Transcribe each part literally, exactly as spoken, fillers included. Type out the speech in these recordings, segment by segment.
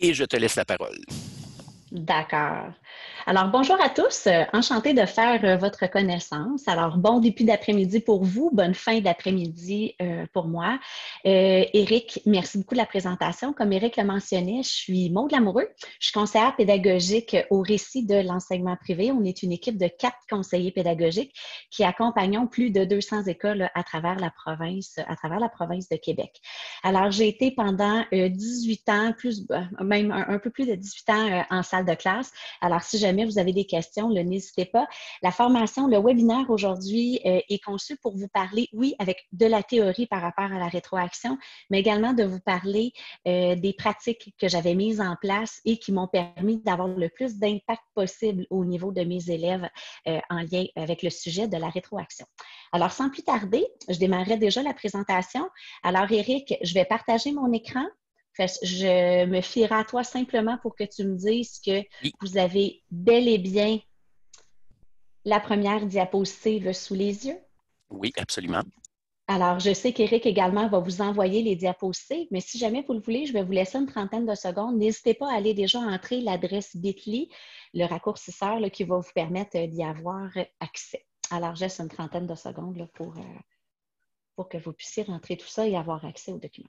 et je te laisse la parole. D'accord. Alors, bonjour à tous. Euh, enchantée de faire euh, votre connaissance. Alors, bon début d'après-midi pour vous, bonne fin d'après-midi euh, pour moi. Euh, Éric, merci beaucoup de la présentation. Comme Éric le mentionnait, je suis Maude Lamoureux. Je suis conseillère pédagogique au récit de l'enseignement privé. On est une équipe de quatre conseillers pédagogiques qui accompagnons plus de deux cents écoles à travers la province, à travers la province de Québec. Alors, j'ai été pendant euh, dix-huit ans, plus, même un, un peu plus de dix-huit ans euh, en salle de classe. Alors, si jamais vous avez des questions, n'hésitez pas. La formation, le webinaire aujourd'hui euh, est conçu pour vous parler, oui, avec de la théorie par rapport à la rétroaction, mais également de vous parler euh, des pratiques que j'avais mises en place et qui m'ont permis d'avoir le plus d'impact possible au niveau de mes élèves euh, en lien avec le sujet de la rétroaction. Alors, sans plus tarder, je démarrerai déjà la présentation. Alors, Éric, je vais partager mon écran. Je me fierai à toi simplement pour que tu me dises que Oui, vous avez bel et bien la première diapositive sous les yeux. oui, absolument. Alors, je sais qu'Éric également va vous envoyer les diapositives, mais si jamais vous le voulez, je vais vous laisser une trentaine de secondes. N'hésitez pas à aller déjà entrer l'adresse bit.ly, le raccourcisseur là, qui va vous permettre d'y avoir accès. Alors, je laisse une trentaine de secondes là, pour, euh, pour que vous puissiez rentrer tout ça et avoir accès aux documents.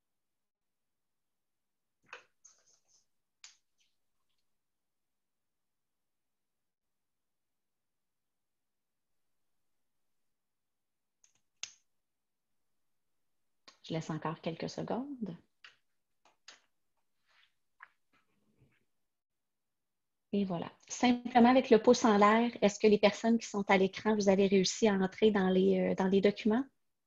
Je laisse encore quelques secondes. Et voilà. Simplement avec le pouce en l'air, est-ce que les personnes qui sont à l'écran, vous avez réussi à entrer dans les, euh, dans les documents?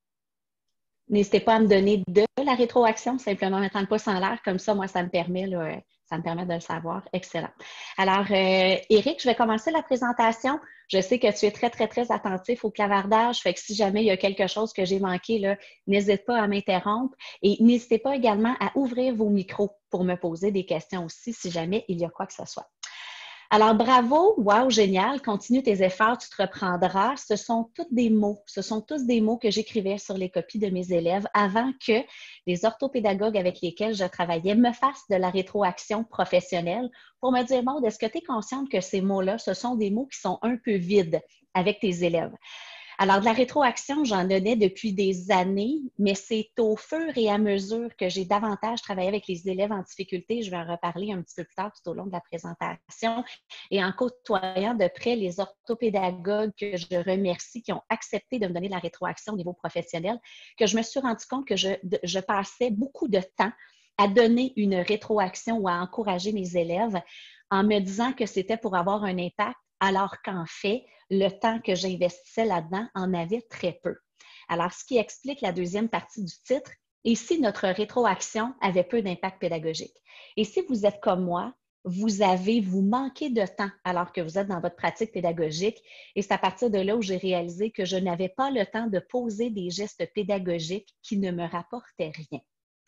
N'hésitez pas à me donner de la rétroaction, simplement mettant le pouce en l'air. Comme ça, moi, ça me permet, là, ça me permet de le savoir. Excellent. Alors, euh, Éric, je vais commencer la présentation. Je sais que tu es très, très, très attentif au clavardage. Fait que si jamais il y a quelque chose que j'ai manqué, là, n'hésite pas à m'interrompre. Et n'hésitez pas également à ouvrir vos micros pour me poser des questions aussi, si jamais il y a quoi que ce soit. Alors, bravo, wow, génial, continue tes efforts, tu te reprendras. Ce sont tous des mots, ce sont tous des mots que j'écrivais sur les copies de mes élèves avant que les orthopédagogues avec lesquels je travaillais me fassent de la rétroaction professionnelle pour me dire, Maude, est-ce que tu es consciente que ces mots-là, ce sont des mots qui sont un peu vides avec tes élèves? Alors, de la rétroaction, j'en donnais depuis des années, mais c'est au fur et à mesure que j'ai davantage travaillé avec les élèves en difficulté, je vais en reparler un petit peu plus tard tout au long de la présentation, et en côtoyant de près les orthopédagogues que je remercie, qui ont accepté de me donner de la rétroaction au niveau professionnel, que je me suis rendu compte que je, je passais beaucoup de temps à donner une rétroaction ou à encourager mes élèves en me disant que c'était pour avoir un impact, alors qu'en fait, le temps que j'investissais là-dedans en avait très peu. Alors, ce qui explique la deuxième partie du titre, et si notre rétroaction avait peu d'impact pédagogique? Et si vous êtes comme moi, vous avez, vous manquez de temps alors que vous êtes dans votre pratique pédagogique, et c'est à partir de là où j'ai réalisé que je n'avais pas le temps de poser des gestes pédagogiques qui ne me rapportaient rien.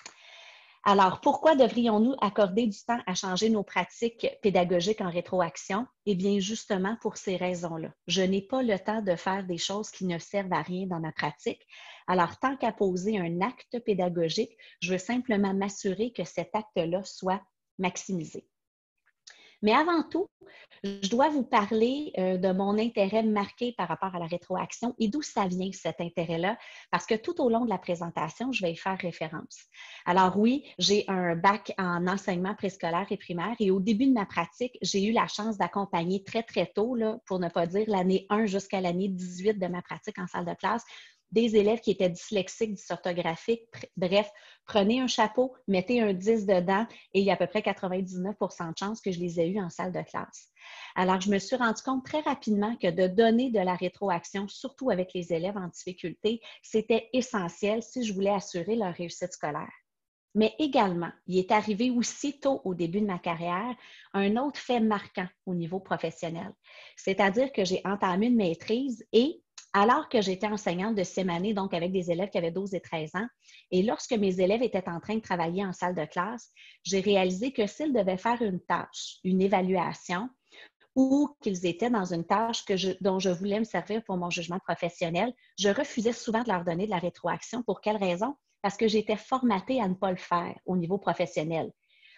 Alors, pourquoi devrions-nous accorder du temps à changer nos pratiques pédagogiques en rétroaction? Eh bien, justement pour ces raisons-là. Je n'ai pas le temps de faire des choses qui ne servent à rien dans ma pratique. Alors, tant qu'à poser un acte pédagogique, je veux simplement m'assurer que cet acte-là soit maximisé. Mais avant tout, je dois vous parler euh, de mon intérêt marqué par rapport à la rétroaction et d'où ça vient cet intérêt-là, parce que tout au long de la présentation, je vais y faire référence. Alors oui, j'ai un bac en enseignement préscolaire et primaire et au début de ma pratique, j'ai eu la chance d'accompagner très, très tôt, là, pour ne pas dire l'année un jusqu'à l'année dix-huit de ma pratique en salle de classe, des élèves qui étaient dyslexiques, dysorthographiques. Bref, prenez un chapeau, mettez un dix dedans et il y a à peu près quatre-vingt-dix-neuf pour cent de chances que je les ai eus en salle de classe. Alors, je me suis rendu compte très rapidement que de donner de la rétroaction, surtout avec les élèves en difficulté, c'était essentiel si je voulais assurer leur réussite scolaire. Mais également, il est arrivé aussi tôt au début de ma carrière un autre fait marquant au niveau professionnel. C'est-à-dire que j'ai entamé une maîtrise et alors que j'étais enseignante de sixième année, donc avec des élèves qui avaient douze et treize ans, et lorsque mes élèves étaient en train de travailler en salle de classe, j'ai réalisé que s'ils devaient faire une tâche, une évaluation, ou qu'ils étaient dans une tâche que je, dont je voulais me servir pour mon jugement professionnel, je refusais souvent de leur donner de la rétroaction. Pour quelle raison? Parce que j'étais formatée à ne pas le faire au niveau professionnel.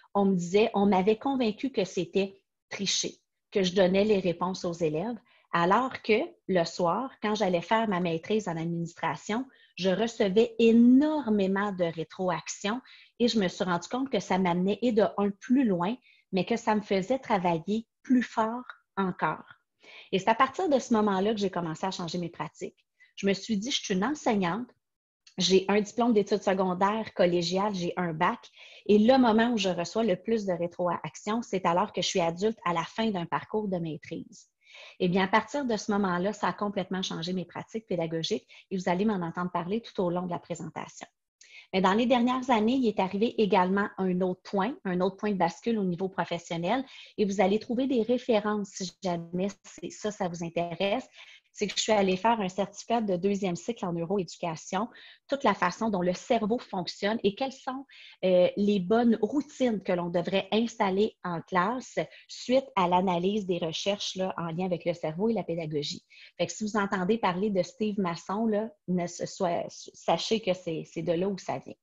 on me disait, on m'avait convaincu que c'était tricher, que je donnais les réponses aux élèves, alors que le soir, quand j'allais faire ma maîtrise en administration, je recevais énormément de rétroactions et je me suis rendu compte que ça m'amenait et de un plus loin, mais que ça me faisait travailler plus fort encore. Et c'est à partir de ce moment-là que j'ai commencé à changer mes pratiques. Je me suis dit, je suis une enseignante, j'ai un diplôme d'études secondaires collégiales, j'ai un bac, et le moment où je reçois le plus de rétroactions, c'est alors que je suis adulte à la fin d'un parcours de maîtrise. Eh bien, à partir de ce moment-là, ça a complètement changé mes pratiques pédagogiques et vous allez m'en entendre parler tout au long de la présentation. Mais dans les dernières années, il est arrivé également un autre point, un autre point de bascule au niveau professionnel et vous allez trouver des références si jamais ça, ça vous intéresse. C'est que je suis allée faire un certificat de deuxième cycle en neuroéducation, toute la façon dont le cerveau fonctionne et quelles sont euh, les bonnes routines que l'on devrait installer en classe suite à l'analyse des recherches là, en lien avec le cerveau et la pédagogie. Fait que si vous entendez parler de Steve Masson, là, ne soit, sachez que c'est de là où ça vient.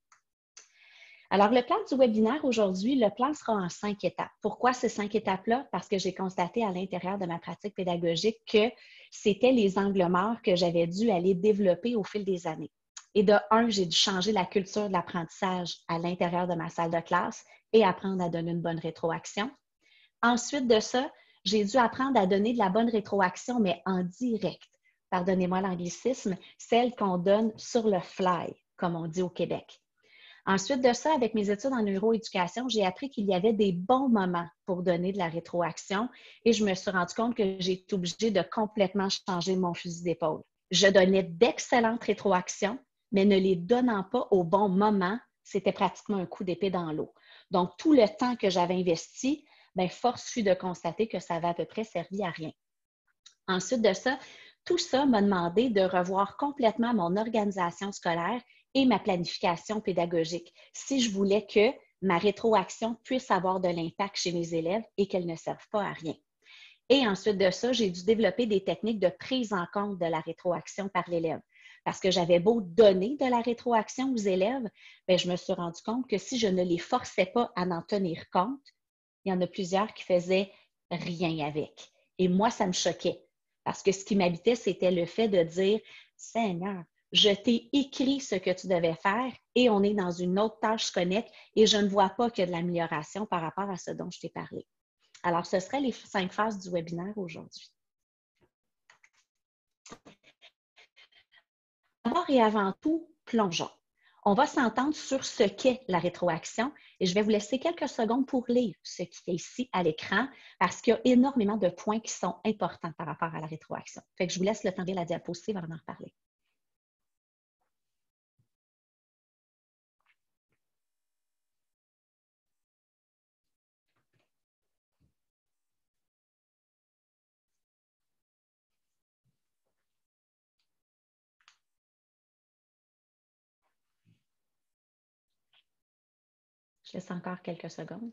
Alors, le plan du webinaire aujourd'hui, le plan sera en cinq étapes. Pourquoi ces cinq étapes-là? Parce que j'ai constaté à l'intérieur de ma pratique pédagogique que c'était les angles morts que j'avais dû aller développer au fil des années. Et de un, j'ai dû changer la culture de l'apprentissage à l'intérieur de ma salle de classe et apprendre à donner une bonne rétroaction. Ensuite de ça, j'ai dû apprendre à donner de la bonne rétroaction, mais en direct. Pardonnez-moi l'anglicisme, celle qu'on donne sur le fly, comme on dit au Québec. Ensuite de ça, avec mes études en neuroéducation, j'ai appris qu'il y avait des bons moments pour donner de la rétroaction et je me suis rendu compte que j'ai été obligée de complètement changer mon fusil d'épaule. Je donnais d'excellentes rétroactions, mais ne les donnant pas au bon moment, c'était pratiquement un coup d'épée dans l'eau. Donc, tout le temps que j'avais investi, bien, force fut de constater que ça avait à peu près servi à rien. Ensuite de ça, tout ça m'a demandé de revoir complètement mon organisation scolaire et ma planification pédagogique si je voulais que ma rétroaction puisse avoir de l'impact chez mes élèves et qu'elle ne serve pas à rien. Et ensuite de ça, j'ai dû développer des techniques de prise en compte de la rétroaction par l'élève. Parce que j'avais beau donner de la rétroaction aux élèves, bien, je me suis rendu compte que si je ne les forçais pas à en tenir compte, il y en a plusieurs qui faisaient rien avec. Et moi, ça me choquait. Parce que ce qui m'habitait, c'était le fait de dire « Seigneur, je t'ai écrit ce que tu devais faire et on est dans une autre tâche connecte et je ne vois pas qu'il y a de l'amélioration par rapport à ce dont je t'ai parlé. » Alors, ce seraient les cinq phases du webinaire aujourd'hui. D'abord et avant tout, plongeons. On va s'entendre sur ce qu'est la rétroaction et je vais vous laisser quelques secondes pour lire ce qui est ici à l'écran parce qu'il y a énormément de points qui sont importants par rapport à la rétroaction. Fait que je vous laisse le temps de la diapositive avant d'en reparler. Je laisse encore quelques secondes.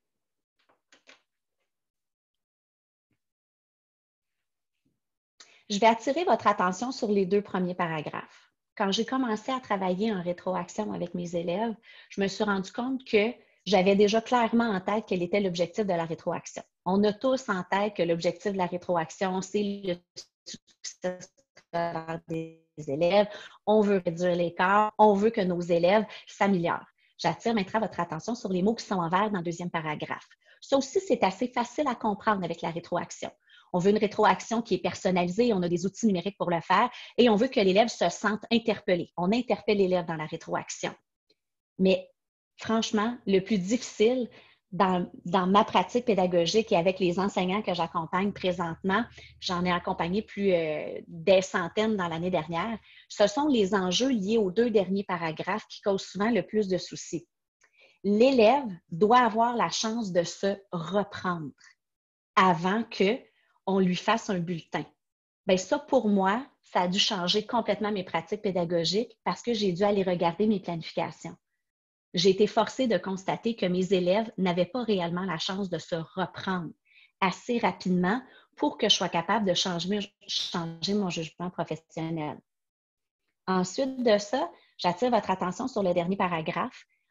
Je vais attirer votre attention sur les deux premiers paragraphes. Quand j'ai commencé à travailler en rétroaction avec mes élèves, je me suis rendu compte que j'avais déjà clairement en tête quel était l'objectif de la rétroaction. On a tous en tête que l'objectif de la rétroaction, c'est le succès scolaire des élèves. On veut réduire l'écart, on veut que nos élèves s'améliorent. J'attire maintenant votre attention sur les mots qui sont en vert dans le deuxième paragraphe. Ça aussi, c'est assez facile à comprendre avec la rétroaction. On veut une rétroaction qui est personnalisée, on a des outils numériques pour le faire et on veut que l'élève se sente interpellé. On interpelle l'élève dans la rétroaction. Mais franchement, le plus difficile dans, dans ma pratique pédagogique et avec les enseignants que j'accompagne présentement, j'en ai accompagné plus euh, des centaines dans l'année dernière, ce sont les enjeux liés aux deux derniers paragraphes qui causent souvent le plus de soucis. L'élève doit avoir la chance de se reprendre avant que on lui fasse un bulletin. Bien, ça, pour moi, ça a dû changer complètement mes pratiques pédagogiques parce que j'ai dû aller regarder mes planifications. J'ai été forcée de constater que mes élèves n'avaient pas réellement la chance de se reprendre assez rapidement pour que je sois capable de changer, changer mon jugement professionnel. Ensuite de ça, j'attire votre attention sur le dernier paragraphe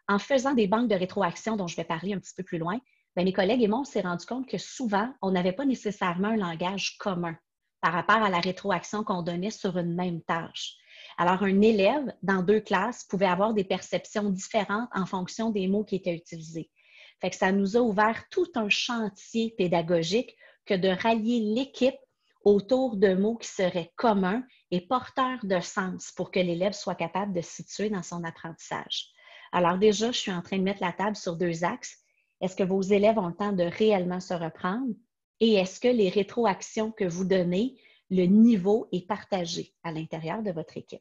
en faisant des banques de rétroaction dont je vais parler un petit peu plus loin, bien, mes collègues et moi, on s'est rendu compte que souvent, on n'avait pas nécessairement un langage commun par rapport à la rétroaction qu'on donnait sur une même tâche. Alors, un élève dans deux classes pouvait avoir des perceptions différentes en fonction des mots qui étaient utilisés. Fait que ça nous a ouvert tout un chantier pédagogique que de rallier l'équipe autour de mots qui seraient communs et porteurs de sens pour que l'élève soit capable de se situer dans son apprentissage. Alors déjà, je suis en train de mettre la table sur deux axes. Est-ce que vos élèves ont le temps de réellement se reprendre? Et est-ce que les rétroactions que vous donnez, le niveau est partagé à l'intérieur de votre équipe?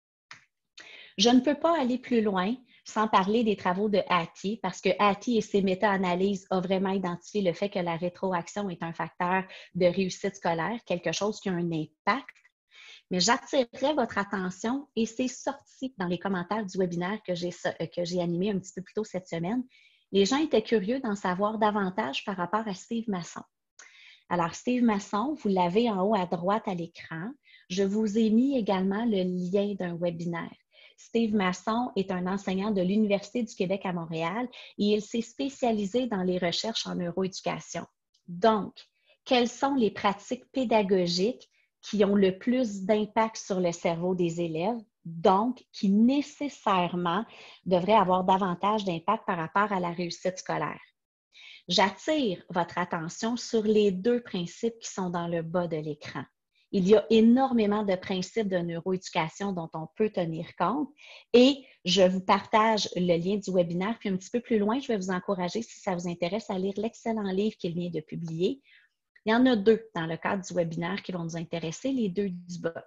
Je ne peux pas aller plus loin sans parler des travaux de Hattie, parce que Hattie et ses méta-analyses ont vraiment identifié le fait que la rétroaction est un facteur de réussite scolaire, quelque chose qui a un impact. Mais j'attirerai votre attention, et c'est sorti dans les commentaires du webinaire que j'ai que j'ai animé un petit peu plus tôt cette semaine. Les gens étaient curieux d'en savoir davantage par rapport à Steve Masson. Alors, Steve Masson, vous l'avez en haut à droite à l'écran. Je vous ai mis également le lien d'un webinaire. Steve Masson est un enseignant de l'Université du Québec à Montréal et il s'est spécialisé dans les recherches en neuroéducation. Donc, quelles sont les pratiques pédagogiques qui ont le plus d'impact sur le cerveau des élèves, donc qui nécessairement devraient avoir davantage d'impact par rapport à la réussite scolaire? J'attire votre attention sur les deux principes qui sont dans le bas de l'écran. Il y a énormément de principes de neuroéducation dont on peut tenir compte et je vous partage le lien du webinaire. Puis un petit peu plus loin, je vais vous encourager, si ça vous intéresse, à lire l'excellent livre qu'il vient de publier. Il y en a deux dans le cadre du webinaire qui vont nous intéresser, les deux du bas.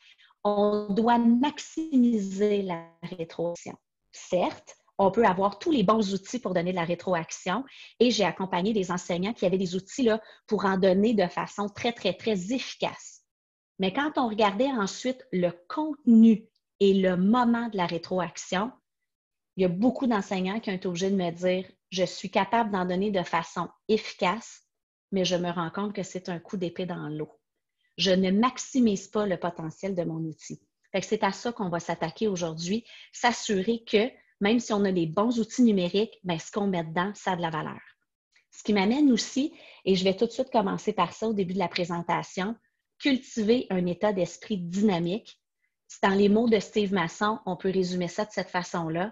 On doit maximiser la rétroaction. Certes, on peut avoir tous les bons outils pour donner de la rétroaction et j'ai accompagné des enseignants qui avaient des outils là, pour en donner de façon très, très, très efficace. Mais quand on regardait ensuite le contenu et le moment de la rétroaction, il y a beaucoup d'enseignants qui ont été obligés de me dire « Je suis capable d'en donner de façon efficace, mais je me rends compte que c'est un coup d'épée dans l'eau. Je ne maximise pas le potentiel de mon outil. » Fait que c'est à ça qu'on va s'attaquer aujourd'hui, s'assurer que même si on a les bons outils numériques, bien, ce qu'on met dedans, ça a de la valeur. Ce qui m'amène aussi, et je vais tout de suite commencer par ça au début de la présentation, cultiver un état d'esprit dynamique. Dans les mots de Steve Masson, on peut résumer ça de cette façon-là.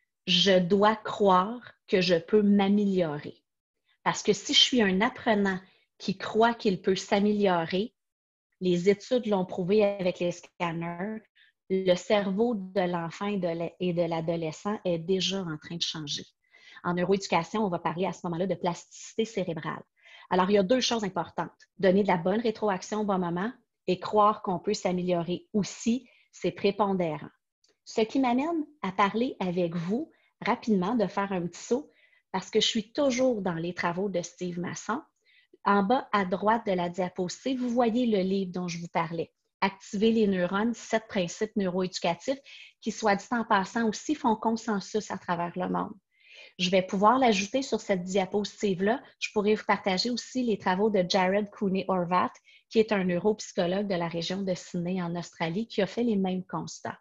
Je dois croire que je peux m'améliorer. Parce que si je suis un apprenant qui croit qu'il peut s'améliorer, les études l'ont prouvé avec les scanners, le cerveau de l'enfant et de l'adolescent est déjà en train de changer. En neuroéducation, on va parler à ce moment-là de plasticité cérébrale. Alors, il y a deux choses importantes. Donner de la bonne rétroaction au bon moment et croire qu'on peut s'améliorer aussi, c'est prépondérant. Ce qui m'amène à parler avec vous rapidement, de faire un petit saut, parce que je suis toujours dans les travaux de Steve Masson. En bas à droite de la diapositive, vous voyez le livre dont je vous parlais. Activer les neurones, sept principes neuroéducatifs qui, soit dit en passant, aussi font consensus à travers le monde. Je vais pouvoir l'ajouter sur cette diapositive-là. Je pourrais vous partager aussi les travaux de Jared Cooney-Horvath, qui est un neuropsychologue de la région de Sydney en Australie, qui a fait les mêmes constats.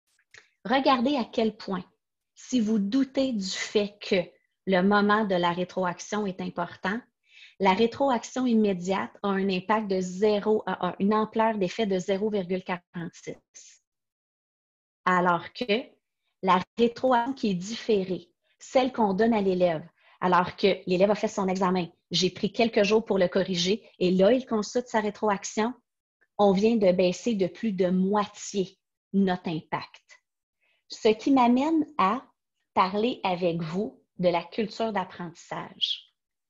Regardez à quel point, si vous doutez du fait que le moment de la rétroaction est important, la rétroaction immédiate a un impact de zéro à un, une ampleur d'effet de zéro virgule quarante-six. Alors que la rétroaction qui est différée, celle qu'on donne à l'élève, alors que l'élève a fait son examen, j'ai pris quelques jours pour le corriger et là, il consulte sa rétroaction, on vient de baisser de plus de moitié notre impact. Ce qui m'amène à parler avec vous de la culture d'apprentissage.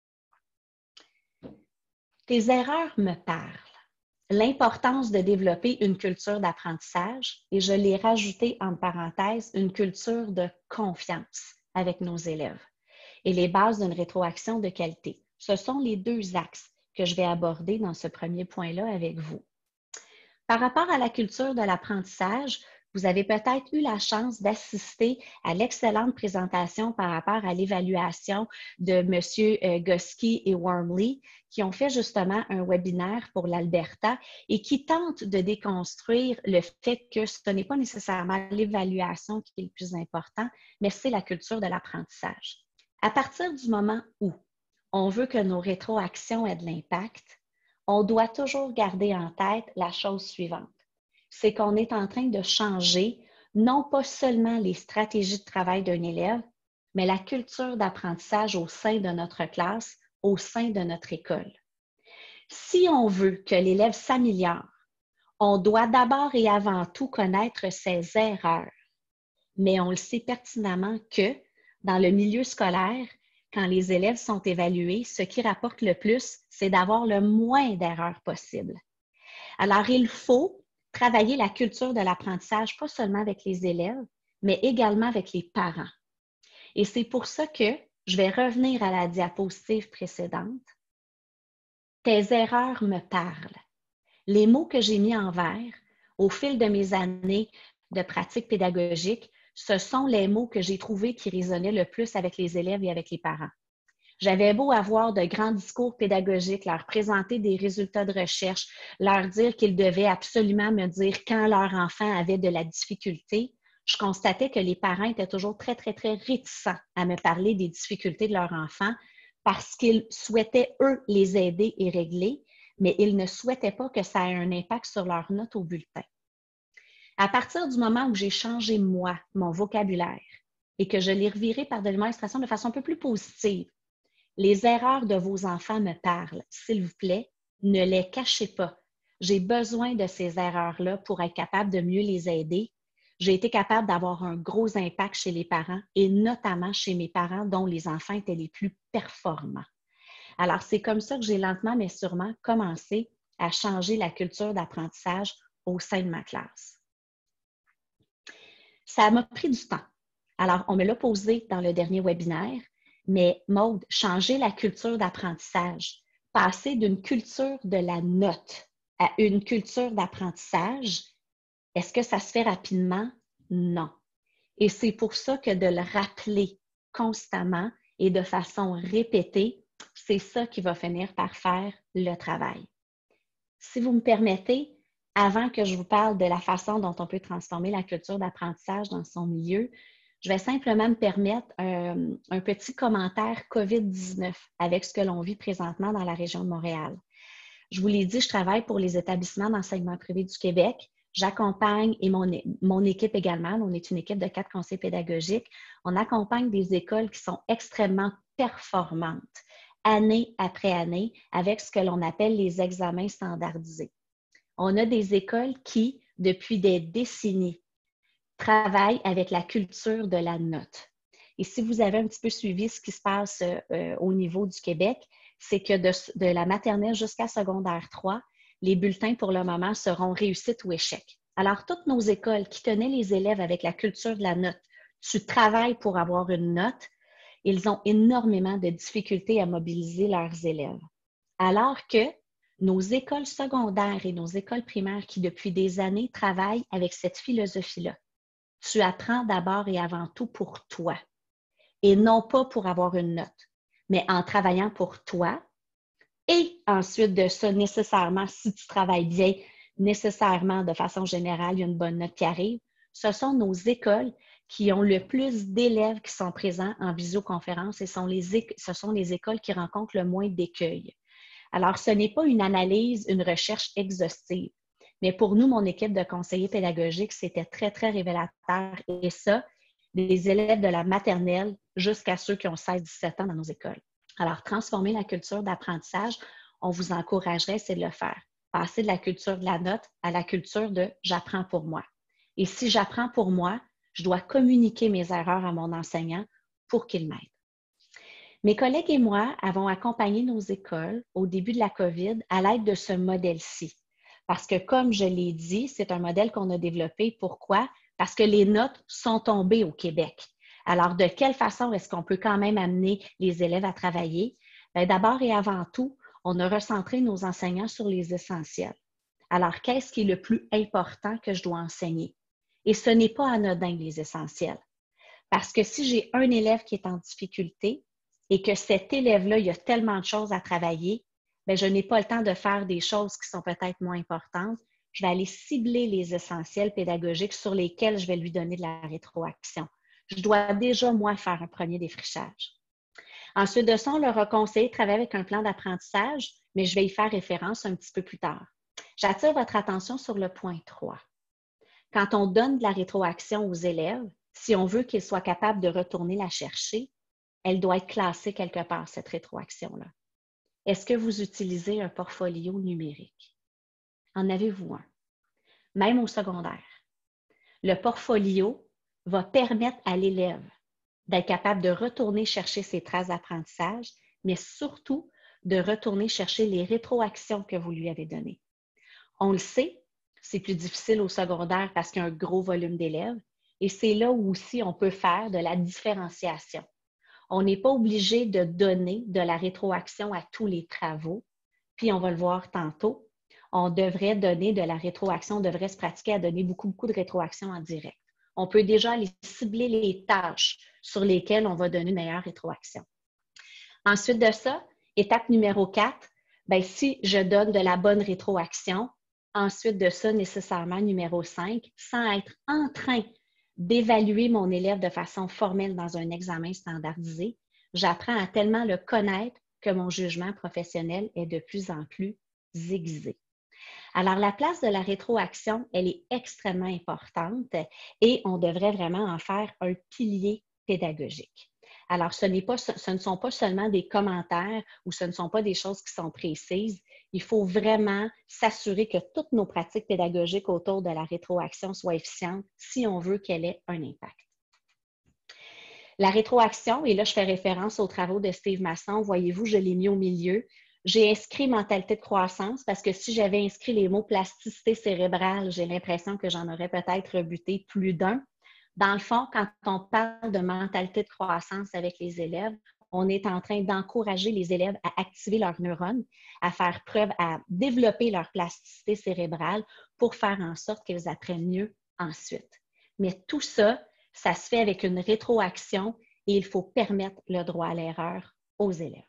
Tes erreurs me parlent. L'importance de développer une culture d'apprentissage, et je l'ai rajouté en parenthèse, une culture de confiance avec nos élèves et les bases d'une rétroaction de qualité. Ce sont les deux axes que je vais aborder dans ce premier point-là avec vous. Par rapport à la culture de l'apprentissage, Vous avez peut-être eu la chance d'assister à l'excellente présentation par rapport à l'évaluation de M. Gosky et Wormley, qui ont fait justement un webinaire pour l'Alberta et qui tentent de déconstruire le fait que ce n'est pas nécessairement l'évaluation qui est le plus important, mais c'est la culture de l'apprentissage. À partir du moment où on veut que nos rétroactions aient de l'impact, on doit toujours garder en tête la chose suivante. C'est qu'on est en train de changer non pas seulement les stratégies de travail d'un élève, mais la culture d'apprentissage au sein de notre classe, au sein de notre école. Si on veut que l'élève s'améliore, on doit d'abord et avant tout connaître ses erreurs. Mais on le sait pertinemment que dans le milieu scolaire, quand les élèves sont évalués, ce qui rapporte le plus, c'est d'avoir le moins d'erreurs possible. Alors, il faut travailler la culture de l'apprentissage, pas seulement avec les élèves, mais également avec les parents. Et c'est pour ça que je vais revenir à la diapositive précédente. Tes erreurs me parlent. Les mots que j'ai mis en vert au fil de mes années de pratique pédagogique, ce sont les mots que j'ai trouvés qui résonnaient le plus avec les élèves et avec les parents. J'avais beau avoir de grands discours pédagogiques, leur présenter des résultats de recherche, leur dire qu'ils devaient absolument me dire quand leur enfant avait de la difficulté, je constatais que les parents étaient toujours très, très, très réticents à me parler des difficultés de leur enfant parce qu'ils souhaitaient, eux, les aider et régler, mais ils ne souhaitaient pas que ça ait un impact sur leurs notes au bulletin. À partir du moment où j'ai changé, moi, mon vocabulaire et que je l'ai reviré, pardonnez-moi l'expression, de façon un peu plus positive, les erreurs de vos enfants me parlent. S'il vous plaît, ne les cachez pas. J'ai besoin de ces erreurs-là pour être capable de mieux les aider. J'ai été capable d'avoir un gros impact chez les parents et notamment chez mes parents dont les enfants étaient les plus performants. Alors, c'est comme ça que j'ai lentement mais sûrement commencé à changer la culture d'apprentissage au sein de ma classe. Ça m'a pris du temps. Alors, on me l'a posé dans le dernier webinaire. Mais Maude, changer la culture d'apprentissage, passer d'une culture de la note à une culture d'apprentissage, est-ce que ça se fait rapidement? Non. Et c'est pour ça que de le rappeler constamment et de façon répétée, c'est ça qui va finir par faire le travail. Si vous me permettez, avant que je vous parle de la façon dont on peut transformer la culture d'apprentissage dans son milieu, je vais simplement me permettre euh, un petit commentaire COVID dix-neuf avec ce que l'on vit présentement dans la région de Montréal. Je vous l'ai dit, je travaille pour les établissements d'enseignement privé du Québec. J'accompagne, et mon, mon équipe également, on est une équipe de quatre conseillers pédagogiques, on accompagne des écoles qui sont extrêmement performantes, année après année, avec ce que l'on appelle les examens standardisés. On a des écoles qui, depuis des décennies, travaille avec la culture de la note. Et si vous avez un petit peu suivi ce qui se passe euh, au niveau du Québec, c'est que de, de la maternelle jusqu'à secondaire trois, les bulletins pour le moment seront réussite ou échec. Alors, toutes nos écoles qui tenaient les élèves avec la culture de la note, tu travailles pour avoir une note, ils ont énormément de difficultés à mobiliser leurs élèves. Alors que nos écoles secondaires et nos écoles primaires qui, depuis des années, travaillent avec cette philosophie-là, tu apprends d'abord et avant tout pour toi et non pas pour avoir une note, mais en travaillant pour toi et ensuite de ça, nécessairement, si tu travailles bien, nécessairement, de façon générale, il y a une bonne note qui arrive. Ce sont nos écoles qui ont le plus d'élèves qui sont présents en visioconférence et sont les, ce sont les écoles qui rencontrent le moins d'écueils. Alors, ce n'est pas une analyse, une recherche exhaustive. Mais pour nous, mon équipe de conseillers pédagogiques, c'était très, très révélateur. Et ça, des élèves de la maternelle jusqu'à ceux qui ont seize dix-sept ans dans nos écoles. Alors, transformer la culture d'apprentissage, on vous encouragerait, c'est de le faire. Passer de la culture de la note à la culture de « j'apprends pour moi ». Et si j'apprends pour moi, je dois communiquer mes erreurs à mon enseignant pour qu'il m'aide. Mes collègues et moi avons accompagné nos écoles au début de la COVID à l'aide de ce modèle-ci. Parce que, comme je l'ai dit, c'est un modèle qu'on a développé. Pourquoi? Parce que les notes sont tombées au Québec. Alors, de quelle façon est-ce qu'on peut quand même amener les élèves à travailler? Bien, d'abord et avant tout, on a recentré nos enseignants sur les essentiels. Alors, qu'est-ce qui est le plus important que je dois enseigner? Et ce n'est pas anodin, les essentiels. Parce que si j'ai un élève qui est en difficulté et que cet élève-là, il y a tellement de choses à travailler, bien, je n'ai pas le temps de faire des choses qui sont peut-être moins importantes. Je vais aller cibler les essentiels pédagogiques sur lesquels je vais lui donner de la rétroaction. Je dois déjà, moi, faire un premier défrichage. Ensuite de ça, on leur a conseillé de travailler avec un plan d'apprentissage, mais je vais y faire référence un petit peu plus tard. J'attire votre attention sur le point trois. Quand on donne de la rétroaction aux élèves, si on veut qu'ils soient capables de retourner la chercher, elle doit être classée quelque part, cette rétroaction-là. Est-ce que vous utilisez un portfolio numérique? En avez-vous un? Même au secondaire. Le portfolio va permettre à l'élève d'être capable de retourner chercher ses traces d'apprentissage, mais surtout de retourner chercher les rétroactions que vous lui avez données. On le sait, c'est plus difficile au secondaire parce qu'il y a un gros volume d'élèves et c'est là où aussi on peut faire de la différenciation. On n'est pas obligé de donner de la rétroaction à tous les travaux, puis on va le voir tantôt, on devrait donner de la rétroaction, on devrait se pratiquer à donner beaucoup, beaucoup de rétroaction en direct. On peut déjà aller cibler les tâches sur lesquelles on va donner une meilleure rétroaction. Ensuite de ça, étape numéro quatre, bien, si je donne de la bonne rétroaction, ensuite de ça, nécessairement numéro cinq, sans être en train d'évaluer mon élève de façon formelle dans un examen standardisé, j'apprends à tellement le connaître que mon jugement professionnel est de plus en plus aiguisé. Alors, la place de la rétroaction, elle est extrêmement importante et on devrait vraiment en faire un pilier pédagogique. Alors, ce n'est pas, ce ne sont pas seulement des commentaires ou ce ne sont pas des choses qui sont précises. Il faut vraiment s'assurer que toutes nos pratiques pédagogiques autour de la rétroaction soient efficientes si on veut qu'elle ait un impact. La rétroaction, et là, je fais référence aux travaux de Steve Masson, voyez-vous, je l'ai mis au milieu. J'ai inscrit mentalité de croissance parce que si j'avais inscrit les mots plasticité cérébrale, j'ai l'impression que j'en aurais peut-être rebuté plus d'un. Dans le fond, quand on parle de mentalité de croissance avec les élèves, on est en train d'encourager les élèves à activer leurs neurones, à faire preuve, à développer leur plasticité cérébrale pour faire en sorte qu'ils apprennent mieux ensuite. Mais tout ça, ça se fait avec une rétroaction et il faut permettre le droit à l'erreur aux élèves.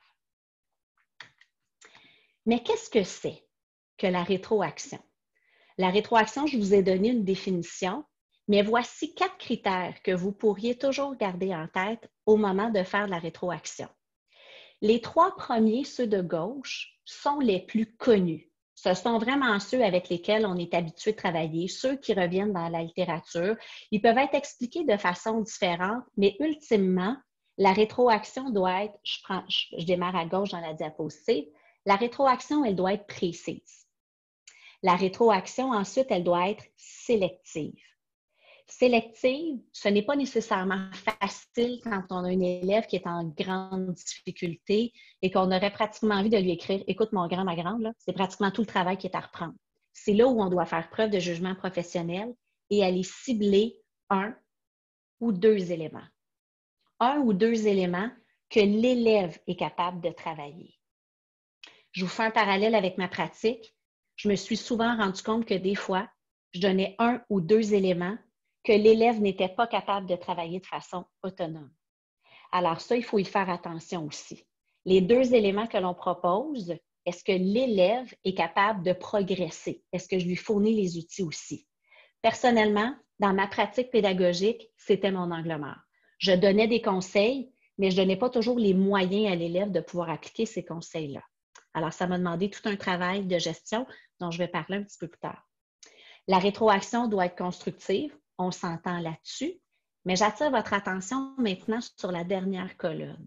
Mais qu'est-ce que c'est que la rétroaction? La rétroaction, je vous ai donné une définition, mais voici quatre critères que vous pourriez toujours garder en tête au moment de faire de la rétroaction. Les trois premiers, ceux de gauche, sont les plus connus. Ce sont vraiment ceux avec lesquels on est habitué de travailler, ceux qui reviennent dans la littérature. Ils peuvent être expliqués de façon différente, mais ultimement, la rétroaction doit être, je, prends, je, je démarre à gauche dans la diapositive, la rétroaction, elle doit être précise. La rétroaction, ensuite, elle doit être sélective. Sélective, ce n'est pas nécessairement facile quand on a un élève qui est en grande difficulté et qu'on aurait pratiquement envie de lui écrire « Écoute, mon grand, ma grande, c'est pratiquement tout le travail qui est à reprendre. » C'est là où on doit faire preuve de jugement professionnel et aller cibler un ou deux éléments. Un ou deux éléments que l'élève est capable de travailler. Je vous fais un parallèle avec ma pratique. Je me suis souvent rendu compte que des fois, je donnais un ou deux éléments que l'élève n'était pas capable de travailler de façon autonome. Alors ça, il faut y faire attention aussi. Les deux éléments que l'on propose, est-ce que l'élève est capable de progresser? Est-ce que je lui fournis les outils aussi? Personnellement, dans ma pratique pédagogique, c'était mon angle mort. Je donnais des conseils, mais je ne donnais pas toujours les moyens à l'élève de pouvoir appliquer ces conseils-là. Alors, ça m'a demandé tout un travail de gestion dont je vais parler un petit peu plus tard. La rétroaction doit être constructive, on s'entend là-dessus, mais j'attire votre attention maintenant sur la dernière colonne.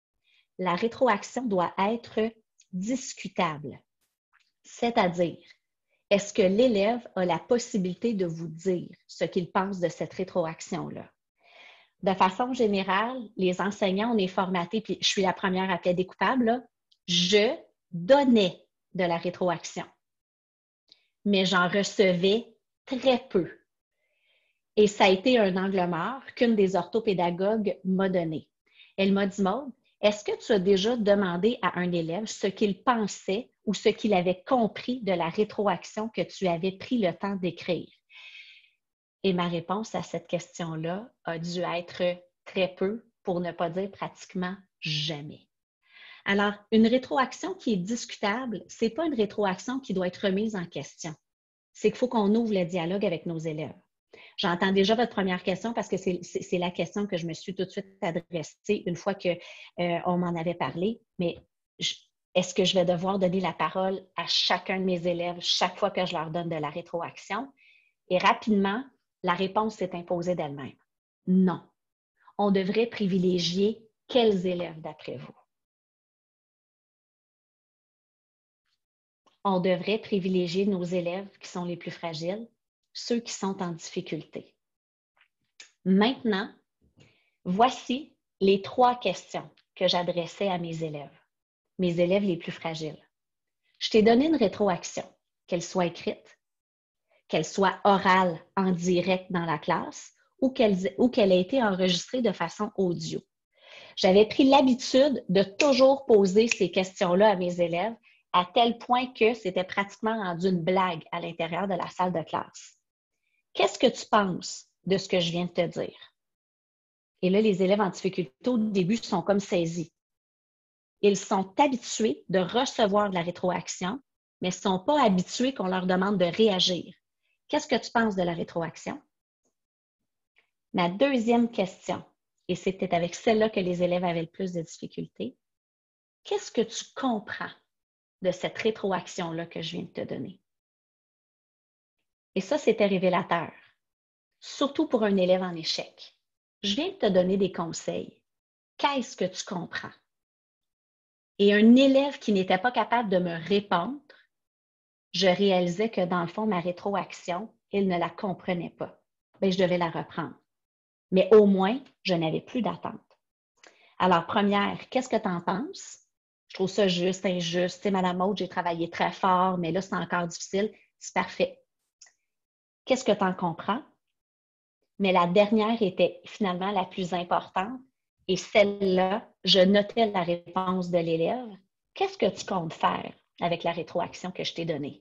La rétroaction doit être discutable, c'est-à-dire, est-ce que l'élève a la possibilité de vous dire ce qu'il pense de cette rétroaction-là? De façon générale, les enseignants, on est formatés, puis je suis la première à plaider coupable, là, je donnais de la rétroaction, mais j'en recevais très peu. Et ça a été un angle mort qu'une des orthopédagogues m'a donné. Elle m'a dit, Maude, est-ce que tu as déjà demandé à un élève ce qu'il pensait ou ce qu'il avait compris de la rétroaction que tu avais pris le temps d'écrire? Et ma réponse à cette question-là a dû être très peu, pour ne pas dire pratiquement jamais. Alors, une rétroaction qui est discutable, ce n'est pas une rétroaction qui doit être remise en question. C'est qu'il faut qu'on ouvre le dialogue avec nos élèves. J'entends déjà votre première question parce que c'est la question que je me suis tout de suite adressée une fois qu'on euh, m'en avait parlé. Mais est-ce que je vais devoir donner la parole à chacun de mes élèves chaque fois que je leur donne de la rétroaction? Et rapidement, la réponse s'est imposée d'elle-même. Non. On devrait privilégier quels élèves d'après vous? On devrait privilégier nos élèves qui sont les plus fragiles, ceux qui sont en difficulté. Maintenant, voici les trois questions que j'adressais à mes élèves, mes élèves les plus fragiles. Je t'ai donné une rétroaction, qu'elle soit écrite, qu'elle soit orale en direct dans la classe ou qu'elle ou qu'elle ait été enregistrée de façon audio. J'avais pris l'habitude de toujours poser ces questions-là à mes élèves à tel point que c'était pratiquement rendu une blague à l'intérieur de la salle de classe. Qu'est-ce que tu penses de ce que je viens de te dire? Et là, les élèves en difficulté, au début, sont comme saisis. Ils sont habitués de recevoir de la rétroaction, mais ne sont pas habitués qu'on leur demande de réagir. Qu'est-ce que tu penses de la rétroaction? Ma deuxième question, et c'était avec celle-là que les élèves avaient le plus de difficultés, qu'est-ce que tu comprends de cette rétroaction-là que je viens de te donner? Et ça, c'était révélateur, surtout pour un élève en échec. Je viens de te donner des conseils. Qu'est-ce que tu comprends? Et un élève qui n'était pas capable de me répondre, je réalisais que dans le fond, ma rétroaction, il ne la comprenait pas. Bien, je devais la reprendre. Mais au moins, je n'avais plus d'attente. Alors, première, qu'est-ce que tu en penses? Je trouve ça juste, injuste. Tu sais, Madame Maud, j'ai travaillé très fort, mais là, c'est encore difficile. C'est parfait. Qu'est-ce que tu en comprends? Mais la dernière était finalement la plus importante. Et celle-là, je notais la réponse de l'élève. Qu'est-ce que tu comptes faire avec la rétroaction que je t'ai donnée?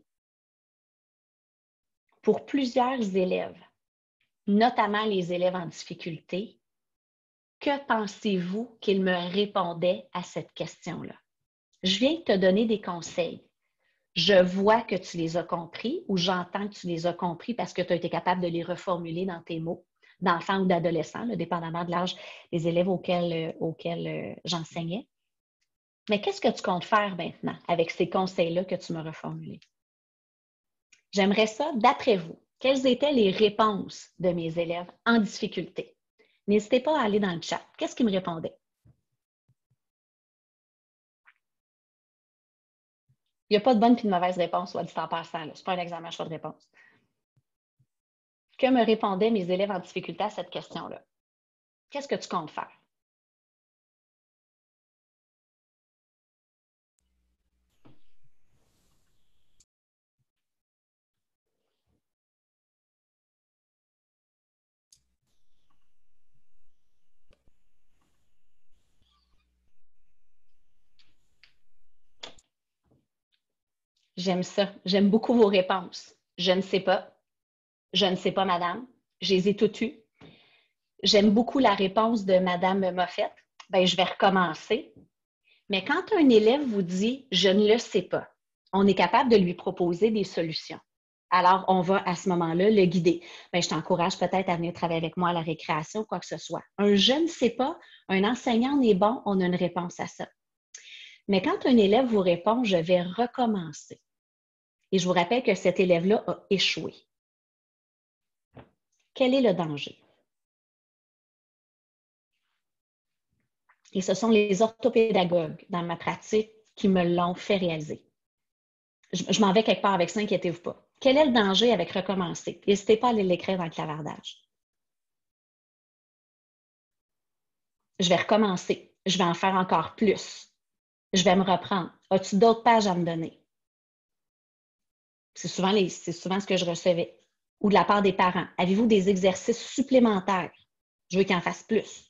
Pour plusieurs élèves, notamment les élèves en difficulté, que pensez-vous qu'ils me répondaient à cette question-là? Je viens de te donner des conseils. Je vois que tu les as compris ou j'entends que tu les as compris parce que tu as été capable de les reformuler dans tes mots d'enfant ou d'adolescent, dépendamment de l'âge des élèves auxquels, euh, auxquels euh, j'enseignais. Mais qu'est-ce que tu comptes faire maintenant avec ces conseils-là que tu m'as reformulés? J'aimerais ça, d'après vous, quelles étaient les réponses de mes élèves en difficulté? N'hésitez pas à aller dans le chat. Qu'est-ce qu'ils me répondaient? Il n'y a pas de bonne et de mauvaise réponse, soit dit en passant. Ce n'est pas un examen à choix de réponse. Que me répondaient mes élèves en difficulté à cette question-là? Qu'est-ce que tu comptes faire? J'aime ça. J'aime beaucoup vos réponses. Je ne sais pas. Je ne sais pas, madame. Je les ai toutes eues. J'aime beaucoup la réponse de madame Moffett. Bien, je vais recommencer. Mais quand un élève vous dit « je ne le sais pas », on est capable de lui proposer des solutions. Alors, on va à ce moment-là le guider. Bien, je t'encourage peut-être à venir travailler avec moi à la récréation, quoi que ce soit. Un je ne sais pas, un enseignant est bon, on a une réponse à ça. Mais quand un élève vous répond « je vais recommencer », et je vous rappelle que cet élève-là a échoué. Quel est le danger? Et ce sont les orthopédagogues dans ma pratique qui me l'ont fait réaliser. Je, je m'en vais quelque part avec ça, inquiétez-vous pas. Quel est le danger avec recommencer? N'hésitez pas à aller l'écrire dans le clavardage. Je vais recommencer. Je vais en faire encore plus. Je vais me reprendre. As-tu d'autres pages à me donner? C'est souvent, les, c'est souvent ce que je recevais. Ou de la part des parents. Avez-vous des exercices supplémentaires? Je veux qu'ils en fassent plus.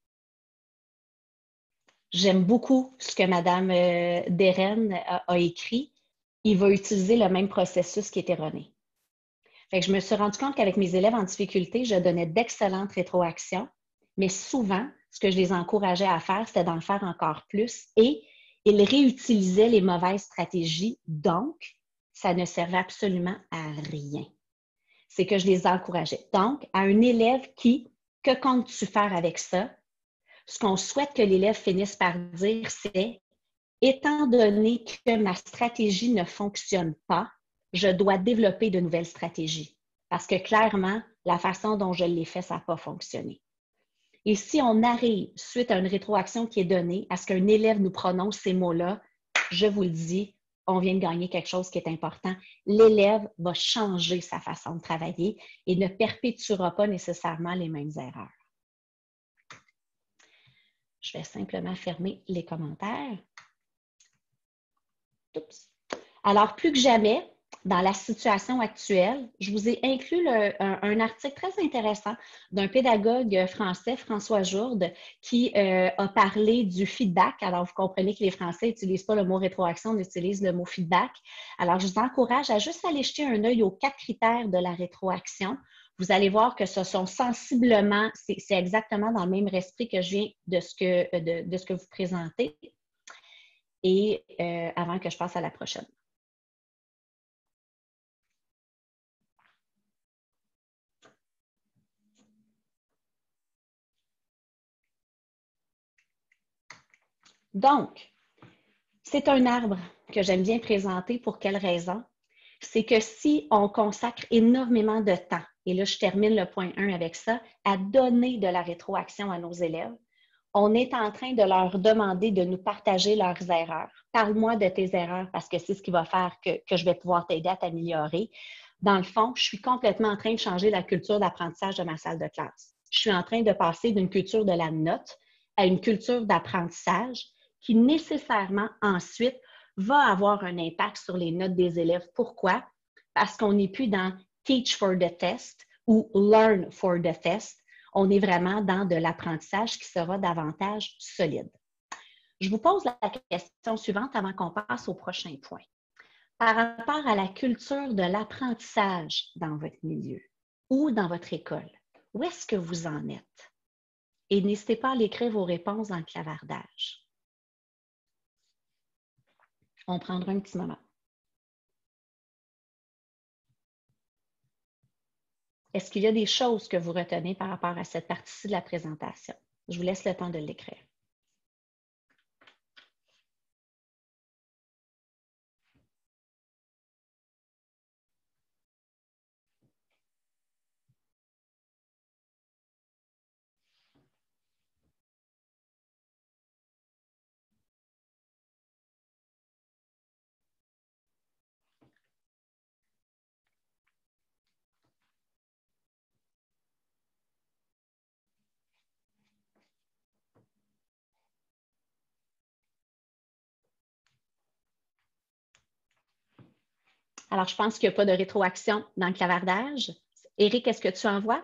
J'aime beaucoup ce que Mme euh, Deren a, a écrit. Il va utiliser le même processus qui est erroné. Fait que je me suis rendu compte qu'avec mes élèves en difficulté, je donnais d'excellentes rétroactions, mais souvent, ce que je les encourageais à faire, c'était d'en faire encore plus et ils réutilisaient les mauvaises stratégies, donc ça ne servait absolument à rien. C'est que je les encourageais. Donc, à un élève qui, que comptes-tu faire avec ça? Ce qu'on souhaite que l'élève finisse par dire, c'est étant donné que ma stratégie ne fonctionne pas, je dois développer de nouvelles stratégies. Parce que clairement, la façon dont je l'ai fait, ça n'a pas fonctionné. Et si on arrive, suite à une rétroaction qui est donnée, à ce qu'un élève nous prononce ces mots-là, je vous le dis, on vient de gagner quelque chose qui est important. L'élève va changer sa façon de travailler et ne perpétuera pas nécessairement les mêmes erreurs. Je vais simplement fermer les commentaires. Oups. Alors, plus que jamais, dans la situation actuelle, je vous ai inclus le, un, un article très intéressant d'un pédagogue français, François Jourde, qui euh, a parlé du feedback. Alors, vous comprenez que les Français n'utilisent pas le mot rétroaction, on utilise le mot feedback. Alors, je vous encourage à juste aller jeter un œil aux quatre critères de la rétroaction. Vous allez voir que ce sont sensiblement, c'est exactement dans le même esprit que je viens de ce que, de, de ce que vous présentez. Et euh, avant que je passe à la prochaine. Donc, c'est un arbre que j'aime bien présenter. Pour quelle raison? C'est que si on consacre énormément de temps, et là je termine le point un avec ça, à donner de la rétroaction à nos élèves, on est en train de leur demander de nous partager leurs erreurs. Parle-moi de tes erreurs parce que c'est ce qui va faire que, que je vais pouvoir t'aider à t'améliorer. Dans le fond, je suis complètement en train de changer la culture d'apprentissage de ma salle de classe. Je suis en train de passer d'une culture de la note à une culture d'apprentissage qui nécessairement ensuite va avoir un impact sur les notes des élèves. Pourquoi? Parce qu'on n'est plus dans Teach for the test ou Learn for the test. On est vraiment dans de l'apprentissage qui sera davantage solide. Je vous pose la question suivante avant qu'on passe au prochain point. Par rapport à la culture de l'apprentissage dans votre milieu ou dans votre école, où est-ce que vous en êtes? Et n'hésitez pas à l'écrire vos réponses dans le clavardage. On prendra un petit moment. Est-ce qu'il y a des choses que vous retenez par rapport à cette partie-ci de la présentation? Je vous laisse le temps de l'écrire. Alors, je pense qu'il n'y a pas de rétroaction dans le clavardage. Éric, est-ce que tu en vois?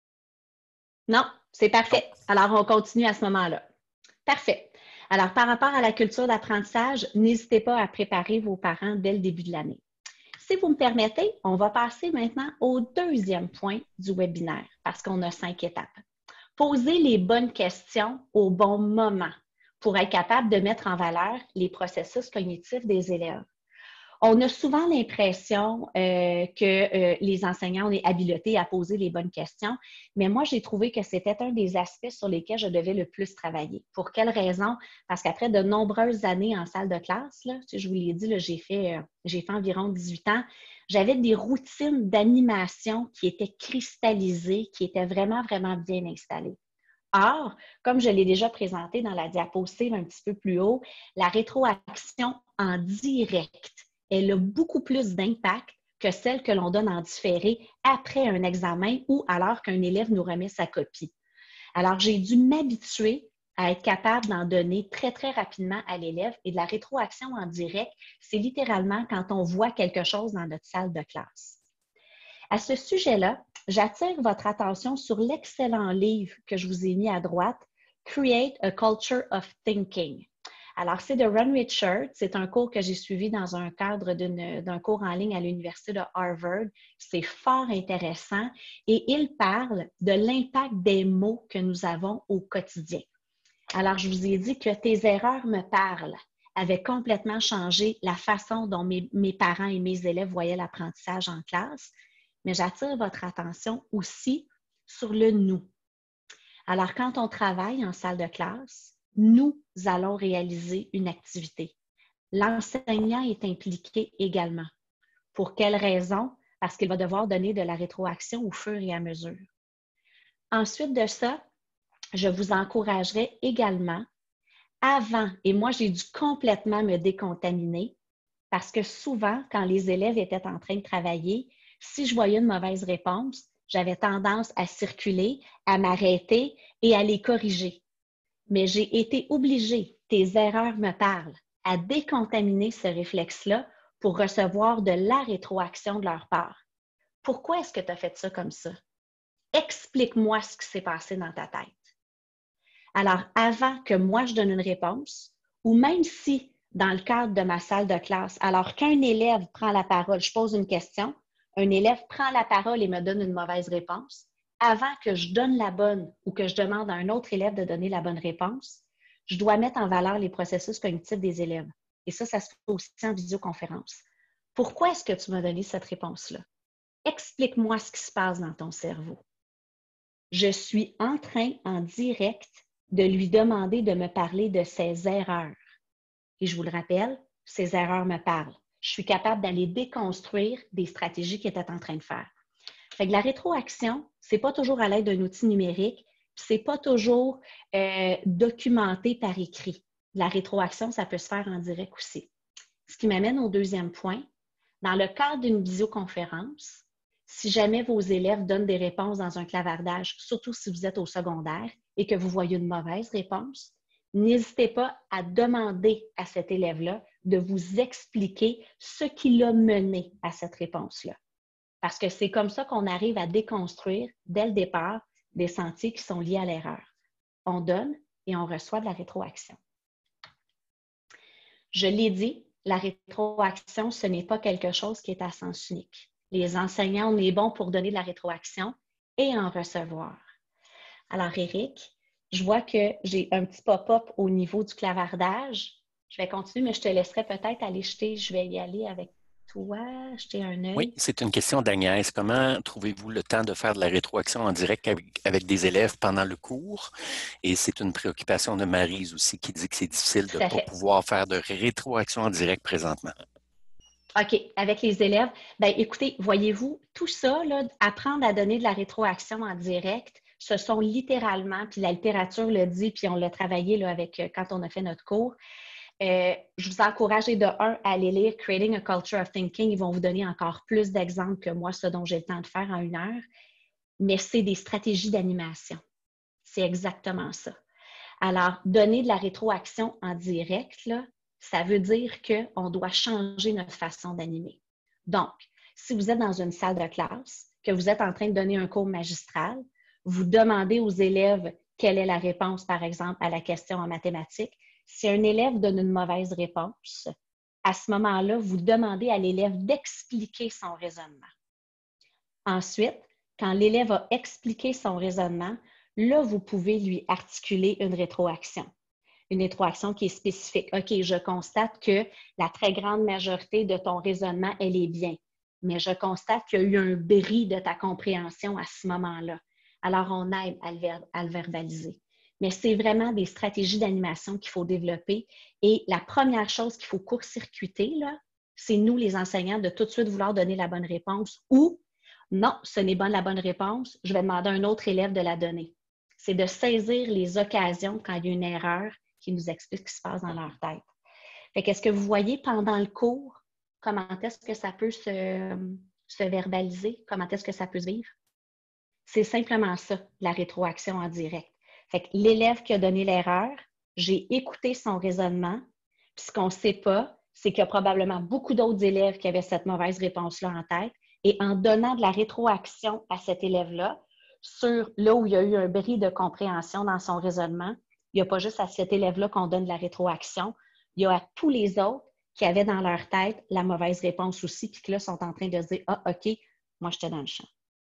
Non, c'est parfait. Alors, on continue à ce moment-là. Parfait. Alors, par rapport à la culture d'apprentissage, n'hésitez pas à préparer vos parents dès le début de l'année. Si vous me permettez, on va passer maintenant au deuxième point du webinaire parce qu'on a cinq étapes. Poser les bonnes questions au bon moment pour être capable de mettre en valeur les processus cognitifs des élèves. On a souvent l'impression euh, que euh, les enseignants, on est habilités à poser les bonnes questions, mais moi, j'ai trouvé que c'était un des aspects sur lesquels je devais le plus travailler. Pour quelle raison? Parce qu'après de nombreuses années en salle de classe, là, je vous l'ai dit, j'ai fait, euh, j'ai fait environ dix-huit ans, j'avais des routines d'animation qui étaient cristallisées, qui étaient vraiment, vraiment bien installées. Or, comme je l'ai déjà présenté dans la diapositive un petit peu plus haut, la rétroaction en direct, elle a beaucoup plus d'impact que celle que l'on donne en différé après un examen ou alors qu'un élève nous remet sa copie. Alors, j'ai dû m'habituer à être capable d'en donner très, très rapidement à l'élève et de la rétroaction en direct, c'est littéralement quand on voit quelque chose dans notre salle de classe. À ce sujet-là, j'attire votre attention sur l'excellent livre que je vous ai mis à droite, Create a Culture of Thinking. Alors, c'est de Ron Richard. C'est un cours que j'ai suivi dans un cadre d'une, d'un cours en ligne à l'Université de Harvard. C'est fort intéressant et il parle de l'impact des mots que nous avons au quotidien. Alors, je vous ai dit que tes erreurs me parlent avait complètement changé la façon dont mes, mes parents et mes élèves voyaient l'apprentissage en classe, mais j'attire votre attention aussi sur le « nous ». Alors, quand on travaille en salle de classe, nous allons réaliser une activité. L'enseignant est impliqué également. Pour quelle raison? Parce qu'il va devoir donner de la rétroaction au fur et à mesure. Ensuite de ça, je vous encouragerai également avant, et moi j'ai dû complètement me décontaminer parce que souvent, quand les élèves étaient en train de travailler, si je voyais une mauvaise réponse, j'avais tendance à circuler, à m'arrêter et à les corriger. Mais j'ai été obligée, tes erreurs me parlent, à décontaminer ce réflexe-là pour recevoir de la rétroaction de leur part. Pourquoi est-ce que tu as fait ça comme ça? Explique-moi ce qui s'est passé dans ta tête. Alors, avant que moi je donne une réponse, ou même si, dans le cadre de ma salle de classe, alors qu'un élève prend la parole, je pose une question, un élève prend la parole et me donne une mauvaise réponse, avant que je donne la bonne ou que je demande à un autre élève de donner la bonne réponse, je dois mettre en valeur les processus cognitifs des élèves. Et ça, ça se fait aussi en visioconférence. Pourquoi est-ce que tu m'as donné cette réponse-là? Explique-moi ce qui se passe dans ton cerveau. Je suis en train, en direct, de lui demander de me parler de ses erreurs. Et je vous le rappelle, ces erreurs me parlent. Je suis capable d'aller déconstruire des stratégies qu'il était en train de faire. Fait que la rétroaction, ce n'est pas toujours à l'aide d'un outil numérique, ce n'est pas toujours euh, documenté par écrit. La rétroaction, ça peut se faire en direct aussi. Ce qui m'amène au deuxième point. Dans le cadre d'une visioconférence, si jamais vos élèves donnent des réponses dans un clavardage, surtout si vous êtes au secondaire et que vous voyez une mauvaise réponse, n'hésitez pas à demander à cet élève-là de vous expliquer ce qui l'a mené à cette réponse-là. Parce que c'est comme ça qu'on arrive à déconstruire, dès le départ, des sentiers qui sont liés à l'erreur. On donne et on reçoit de la rétroaction. Je l'ai dit, la rétroaction, ce n'est pas quelque chose qui est à sens unique. Les enseignants, on est bons pour donner de la rétroaction et en recevoir. Alors, Éric, je vois que j'ai un petit pop-up au niveau du clavardage. Je vais continuer, mais je te laisserai peut-être aller jeter. Je vais y aller avec toi, jeter un œil. Oui, c'est une question d'Agnès. Comment trouvez-vous le temps de faire de la rétroaction en direct avec, avec des élèves pendant le cours? Et c'est une préoccupation de Maryse aussi qui dit que c'est difficile de ne pas pouvoir faire de rétroaction en direct présentement. OK, avec les élèves. Bien, écoutez, voyez-vous, tout ça, là, apprendre à donner de la rétroaction en direct, ce sont littéralement, puis la littérature le dit, puis on l'a travaillé là, avec, quand on a fait notre cours. Euh, je vous encourage de un à aller lire Creating a Culture of Thinking. Ils vont vous donner encore plus d'exemples que moi, ce dont j'ai le temps de faire en une heure. Mais c'est des stratégies d'animation. C'est exactement ça. Alors, donner de la rétroaction en direct, là, ça veut dire qu'on doit changer notre façon d'animer. Donc, si vous êtes dans une salle de classe, que vous êtes en train de donner un cours magistral, vous demandez aux élèves quelle est la réponse, par exemple, à la question en mathématiques. Si un élève donne une mauvaise réponse, à ce moment-là, vous demandez à l'élève d'expliquer son raisonnement. Ensuite, quand l'élève a expliqué son raisonnement, là, vous pouvez lui articuler une rétroaction. Une rétroaction qui est spécifique. OK, je constate que la très grande majorité de ton raisonnement, elle est bien, mais je constate qu'il y a eu un bris de ta compréhension à ce moment-là. Alors, on aide à le, ver- à le verbaliser. Mais c'est vraiment des stratégies d'animation qu'il faut développer. Et la première chose qu'il faut court-circuiter, là, c'est nous, les enseignants, de tout de suite vouloir donner la bonne réponse ou non, ce n'est pas la bonne réponse, je vais demander à un autre élève de la donner. C'est de saisir les occasions quand il y a une erreur qui nous explique ce qui se passe dans leur tête. Fait qu'est-ce que vous voyez pendant le cours? Comment est-ce que ça peut se, se verbaliser? Comment est-ce que ça peut se vivre? C'est simplement ça, la rétroaction en direct. Fait que l'élève qui a donné l'erreur, j'ai écouté son raisonnement, puis ce qu'on ne sait pas, c'est qu'il y a probablement beaucoup d'autres élèves qui avaient cette mauvaise réponse-là en tête, et en donnant de la rétroaction à cet élève-là, sur là où il y a eu un bris de compréhension dans son raisonnement, il n'y a pas juste à cet élève-là qu'on donne de la rétroaction, il y a tous les autres qui avaient dans leur tête la mauvaise réponse aussi, puis qui là sont en train de se dire « Ah, OK, moi, j'étais dans le champ. »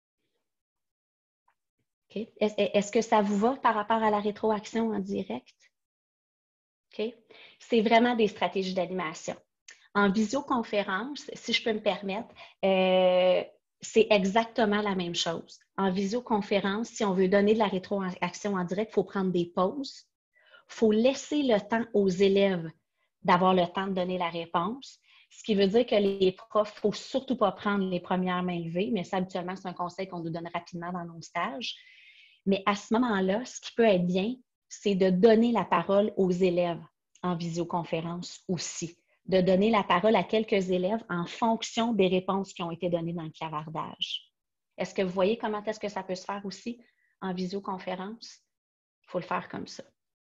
Okay. Est-ce que ça vous va par rapport à la rétroaction en direct? Okay. C'est vraiment des stratégies d'animation. En visioconférence, si je peux me permettre, euh, c'est exactement la même chose. En visioconférence, si on veut donner de la rétroaction en direct, il faut prendre des pauses. Il faut laisser le temps aux élèves d'avoir le temps de donner la réponse. Ce qui veut dire que les profs, il ne faut surtout pas prendre les premières mains levées, mais ça, habituellement, c'est un conseil qu'on nous donne rapidement dans nos stages. Mais à ce moment-là, ce qui peut être bien, c'est de donner la parole aux élèves en visioconférence aussi. De donner la parole à quelques élèves en fonction des réponses qui ont été données dans le clavardage. Est-ce que vous voyez comment est-ce que ça peut se faire aussi en visioconférence? Il faut le faire comme ça.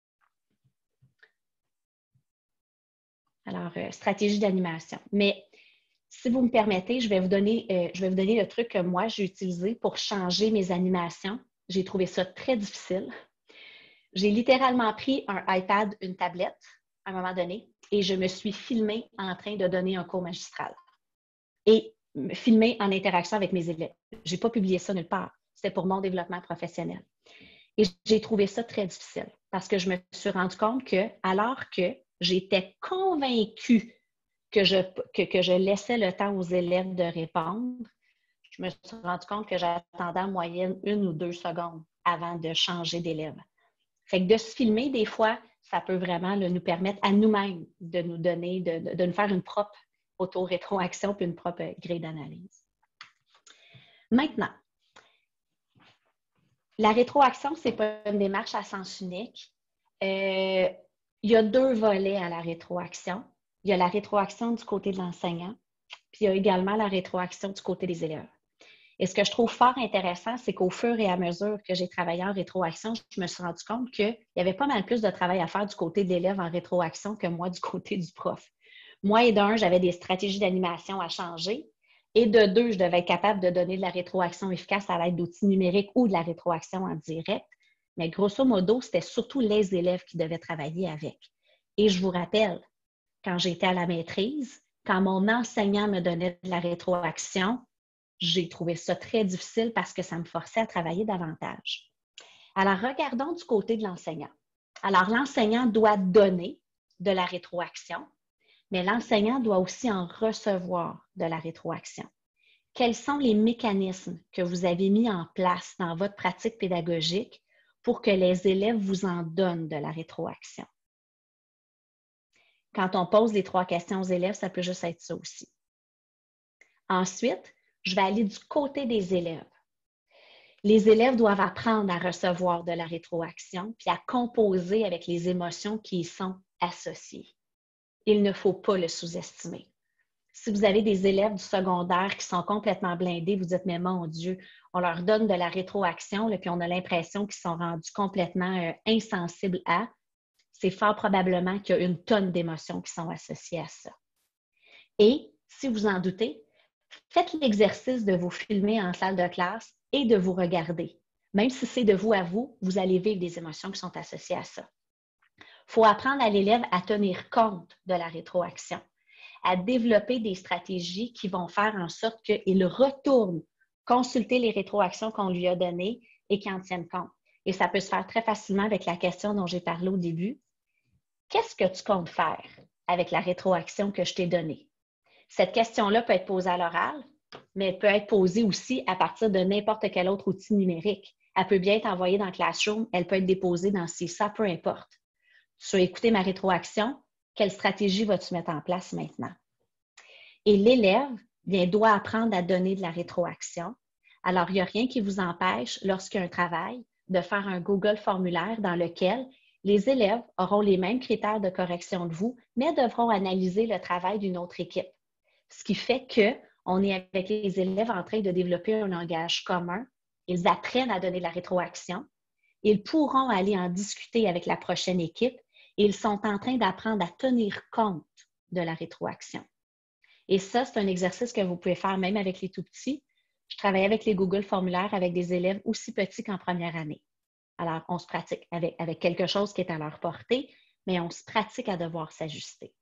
Alors, euh, stratégie d'animation. Mais si vous me permettez, je vais vous donner, euh, je vais vous donner le truc que moi, j'ai utilisé pour changer mes animations. J'ai trouvé ça très difficile. J'ai littéralement pris un iPad, une tablette, à un moment donné, et je me suis filmée en train de donner un cours magistral. Et filmée en interaction avec mes élèves. Je n'ai pas publié ça nulle part. C'était pour mon développement professionnel. Et j'ai trouvé ça très difficile parce que je me suis rendu compte que, alors que j'étais convaincue que je, que, que je laissais le temps aux élèves de répondre, je me suis rendu compte que j'attendais en moyenne une ou deux secondes avant de changer d'élève. Fait que de se filmer, des fois, ça peut vraiment là, nous permettre à nous-mêmes de nous donner, de, de, de nous faire une propre auto-rétroaction puis une propre grille d'analyse. Maintenant, la rétroaction, ce n'est pas une démarche à sens unique. Euh, il y a deux volets à la rétroaction. Il y a la rétroaction du côté de l'enseignant, puis il y a également la rétroaction du côté des élèves. Et ce que je trouve fort intéressant, c'est qu'au fur et à mesure que j'ai travaillé en rétroaction, je me suis rendu compte qu'il y avait pas mal plus de travail à faire du côté de l'élève en rétroaction que moi du côté du prof. Moi, et d'un, j'avais des stratégies d'animation à changer. Et de deux, je devais être capable de donner de la rétroaction efficace à l'aide d'outils numériques ou de la rétroaction en direct. Mais grosso modo, c'était surtout les élèves qui devaient travailler avec. Et je vous rappelle, quand j'étais à la maîtrise, quand mon enseignant me donnait de la rétroaction, j'ai trouvé ça très difficile parce que ça me forçait à travailler davantage. Alors, regardons du côté de l'enseignant. Alors, l'enseignant doit donner de la rétroaction, mais l'enseignant doit aussi en recevoir de la rétroaction. Quels sont les mécanismes que vous avez mis en place dans votre pratique pédagogique pour que les élèves vous en donnent de la rétroaction? Quand on pose les trois questions aux élèves, ça peut juste être ça aussi. Ensuite, je vais aller du côté des élèves. Les élèves doivent apprendre à recevoir de la rétroaction puis à composer avec les émotions qui y sont associées. Il ne faut pas le sous-estimer. Si vous avez des élèves du secondaire qui sont complètement blindés, vous dites « mais mon Dieu, on leur donne de la rétroaction là, puis on a l'impression qu'ils sont rendus complètement euh, insensibles à », c'est fort probablement qu'il y a une tonne d'émotions qui sont associées à ça. Et si vous en doutez, faites l'exercice de vous filmer en salle de classe et de vous regarder. Même si c'est de vous à vous, vous allez vivre des émotions qui sont associées à ça. Il faut apprendre à l'élève à tenir compte de la rétroaction, à développer des stratégies qui vont faire en sorte qu'il retourne consulter les rétroactions qu'on lui a données et qu'il en tienne compte. Et ça peut se faire très facilement avec la question dont j'ai parlé au début. Qu'est-ce que tu comptes faire avec la rétroaction que je t'ai donnée? Cette question-là peut être posée à l'oral, mais elle peut être posée aussi à partir de n'importe quel autre outil numérique. Elle peut bien être envoyée dans Classroom, elle peut être déposée dans C I S A, peu importe. Tu as écouté ma rétroaction, quelle stratégie vas-tu mettre en place maintenant? Et l'élève bien, doit apprendre à donner de la rétroaction. Alors, il n'y a rien qui vous empêche, lorsqu'il y a un travail, de faire un Google formulaire dans lequel les élèves auront les mêmes critères de correction que vous, mais devront analyser le travail d'une autre équipe. Ce qui fait qu'on est avec les élèves en train de développer un langage commun. Ils apprennent à donner de la rétroaction. Ils pourront aller en discuter avec la prochaine équipe et ils sont en train d'apprendre à tenir compte de la rétroaction. Et ça, c'est un exercice que vous pouvez faire même avec les tout-petits. Je travaille avec les Google formulaires avec des élèves aussi petits qu'en première année. Alors, on se pratique avec, avec quelque chose qui est à leur portée, mais on se pratique à devoir s'ajuster.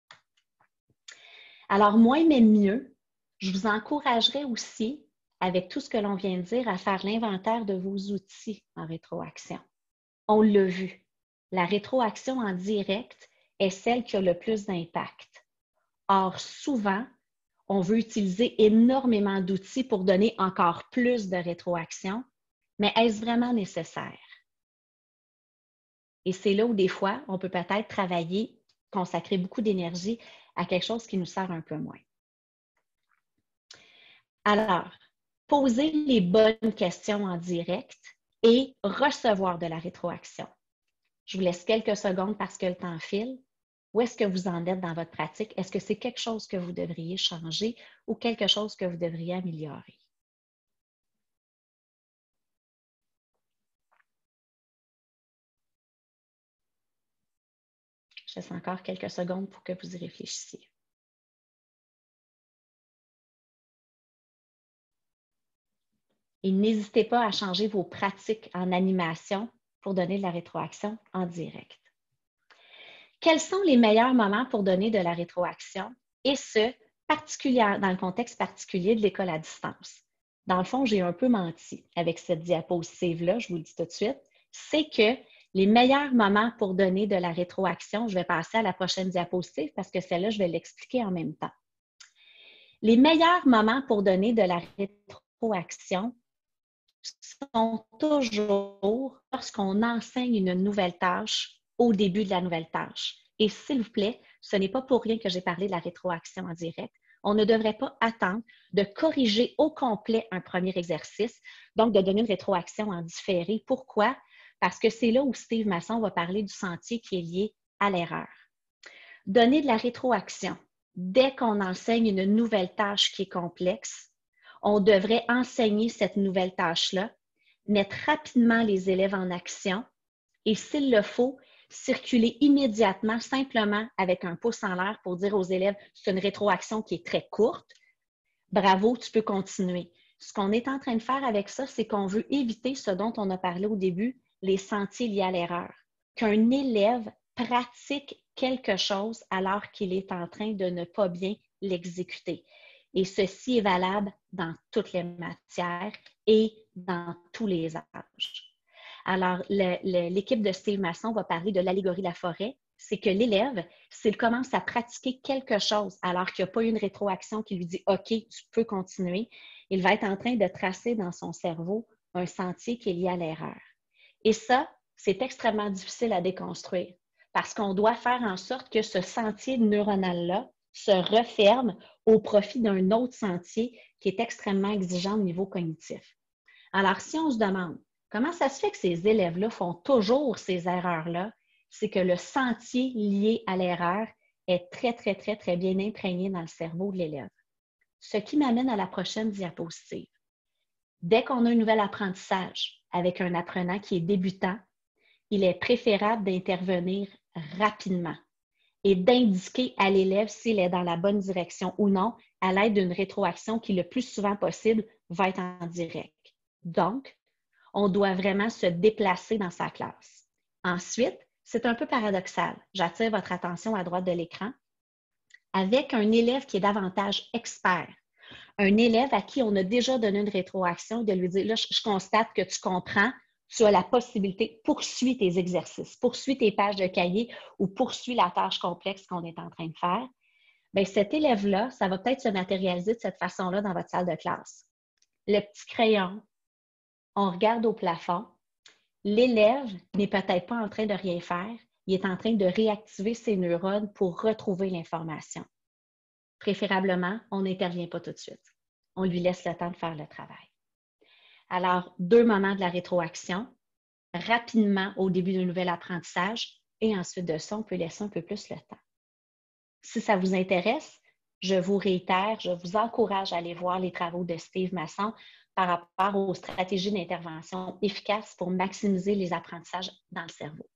Alors, moins mais mieux, je vous encouragerais aussi, avec tout ce que l'on vient de dire, à faire l'inventaire de vos outils en rétroaction. On l'a vu, la rétroaction en direct est celle qui a le plus d'impact. Or, souvent, on veut utiliser énormément d'outils pour donner encore plus de rétroaction, mais est-ce vraiment nécessaire? Et c'est là où des fois, on peut peut-être travailler, consacrer beaucoup d'énergie à quelque chose qui nous sert un peu moins. Alors, poser les bonnes questions en direct et recevoir de la rétroaction. Je vous laisse quelques secondes parce que le temps file. Où est-ce que vous en êtes dans votre pratique? Est-ce que c'est quelque chose que vous devriez changer ou quelque chose que vous devriez améliorer? Je laisse encore quelques secondes pour que vous y réfléchissiez. Et n'hésitez pas à changer vos pratiques en animation pour donner de la rétroaction en direct. Quels sont les meilleurs moments pour donner de la rétroaction? Et ce, particulièrement dans le contexte particulier de l'école à distance. Dans le fond, j'ai un peu menti avec cette diapositive-là, je vous le dis tout de suite. C'est que les meilleurs moments pour donner de la rétroaction, je vais passer à la prochaine diapositive parce que celle-là, je vais l'expliquer en même temps. Les meilleurs moments pour donner de la rétroaction sont toujours lorsqu'on enseigne une nouvelle tâche au début de la nouvelle tâche. Et s'il vous plaît, ce n'est pas pour rien que j'ai parlé de la rétroaction en direct. On ne devrait pas attendre de corriger au complet un premier exercice, donc de donner une rétroaction en différé. Pourquoi? Parce que c'est là où Steve Masson va parler du sentier qui est lié à l'erreur. Donner de la rétroaction dès qu'on enseigne une nouvelle tâche qui est complexe, on devrait enseigner cette nouvelle tâche-là, mettre rapidement les élèves en action et, s'il le faut, circuler immédiatement, simplement avec un pouce en l'air pour dire aux élèves, c'est une rétroaction qui est très courte. Bravo, tu peux continuer. Ce qu'on est en train de faire avec ça, c'est qu'on veut éviter ce dont on a parlé au début, les sentiers liés à l'erreur. Qu'un élève pratique quelque chose alors qu'il est en train de ne pas bien l'exécuter. Et ceci est valable dans toutes les matières et dans tous les âges. Alors, l'équipe de Steve Masson va parler de l'allégorie de la forêt. C'est que l'élève, s'il commence à pratiquer quelque chose alors qu'il n'y a pas eu une rétroaction qui lui dit « OK, tu peux continuer », il va être en train de tracer dans son cerveau un sentier qui est lié à l'erreur. Et ça, c'est extrêmement difficile à déconstruire parce qu'on doit faire en sorte que ce sentier neuronal-là se referme au profit d'un autre sentier qui est extrêmement exigeant au niveau cognitif. Alors, si on se demande comment ça se fait que ces élèves-là font toujours ces erreurs-là, c'est que le sentier lié à l'erreur est très, très, très, très bien imprégné dans le cerveau de l'élève. Ce qui m'amène à la prochaine diapositive. Dès qu'on a un nouvel apprentissage avec un apprenant qui est débutant, il est préférable d'intervenir rapidement et d'indiquer à l'élève s'il est dans la bonne direction ou non à l'aide d'une rétroaction qui, le plus souvent possible, va être en direct. Donc, on doit vraiment se déplacer dans sa classe. Ensuite, c'est un peu paradoxal. J'attire votre attention à droite de l'écran. Avec un élève qui est davantage expert, un élève à qui on a déjà donné une rétroaction, de lui dire, là, je constate que tu comprends, tu as la possibilité, poursuis tes exercices, poursuis tes pages de cahier ou poursuis la tâche complexe qu'on est en train de faire. Bien, cet élève-là, ça va peut-être se matérialiser de cette façon-là dans votre salle de classe. Le petit crayon, on regarde au plafond. L'élève n'est peut-être pas en train de rien faire, il est en train de réactiver ses neurones pour retrouver l'information. Préférablement, on n'intervient pas tout de suite. On lui laisse le temps de faire le travail. Alors, deux moments de la rétroaction, rapidement au début d'un nouvel apprentissage et ensuite de ça, on peut laisser un peu plus le temps. Si ça vous intéresse, je vous réitère, je vous encourage à aller voir les travaux de Steve Masson par rapport aux stratégies d'intervention efficaces pour maximiser les apprentissages dans le cerveau.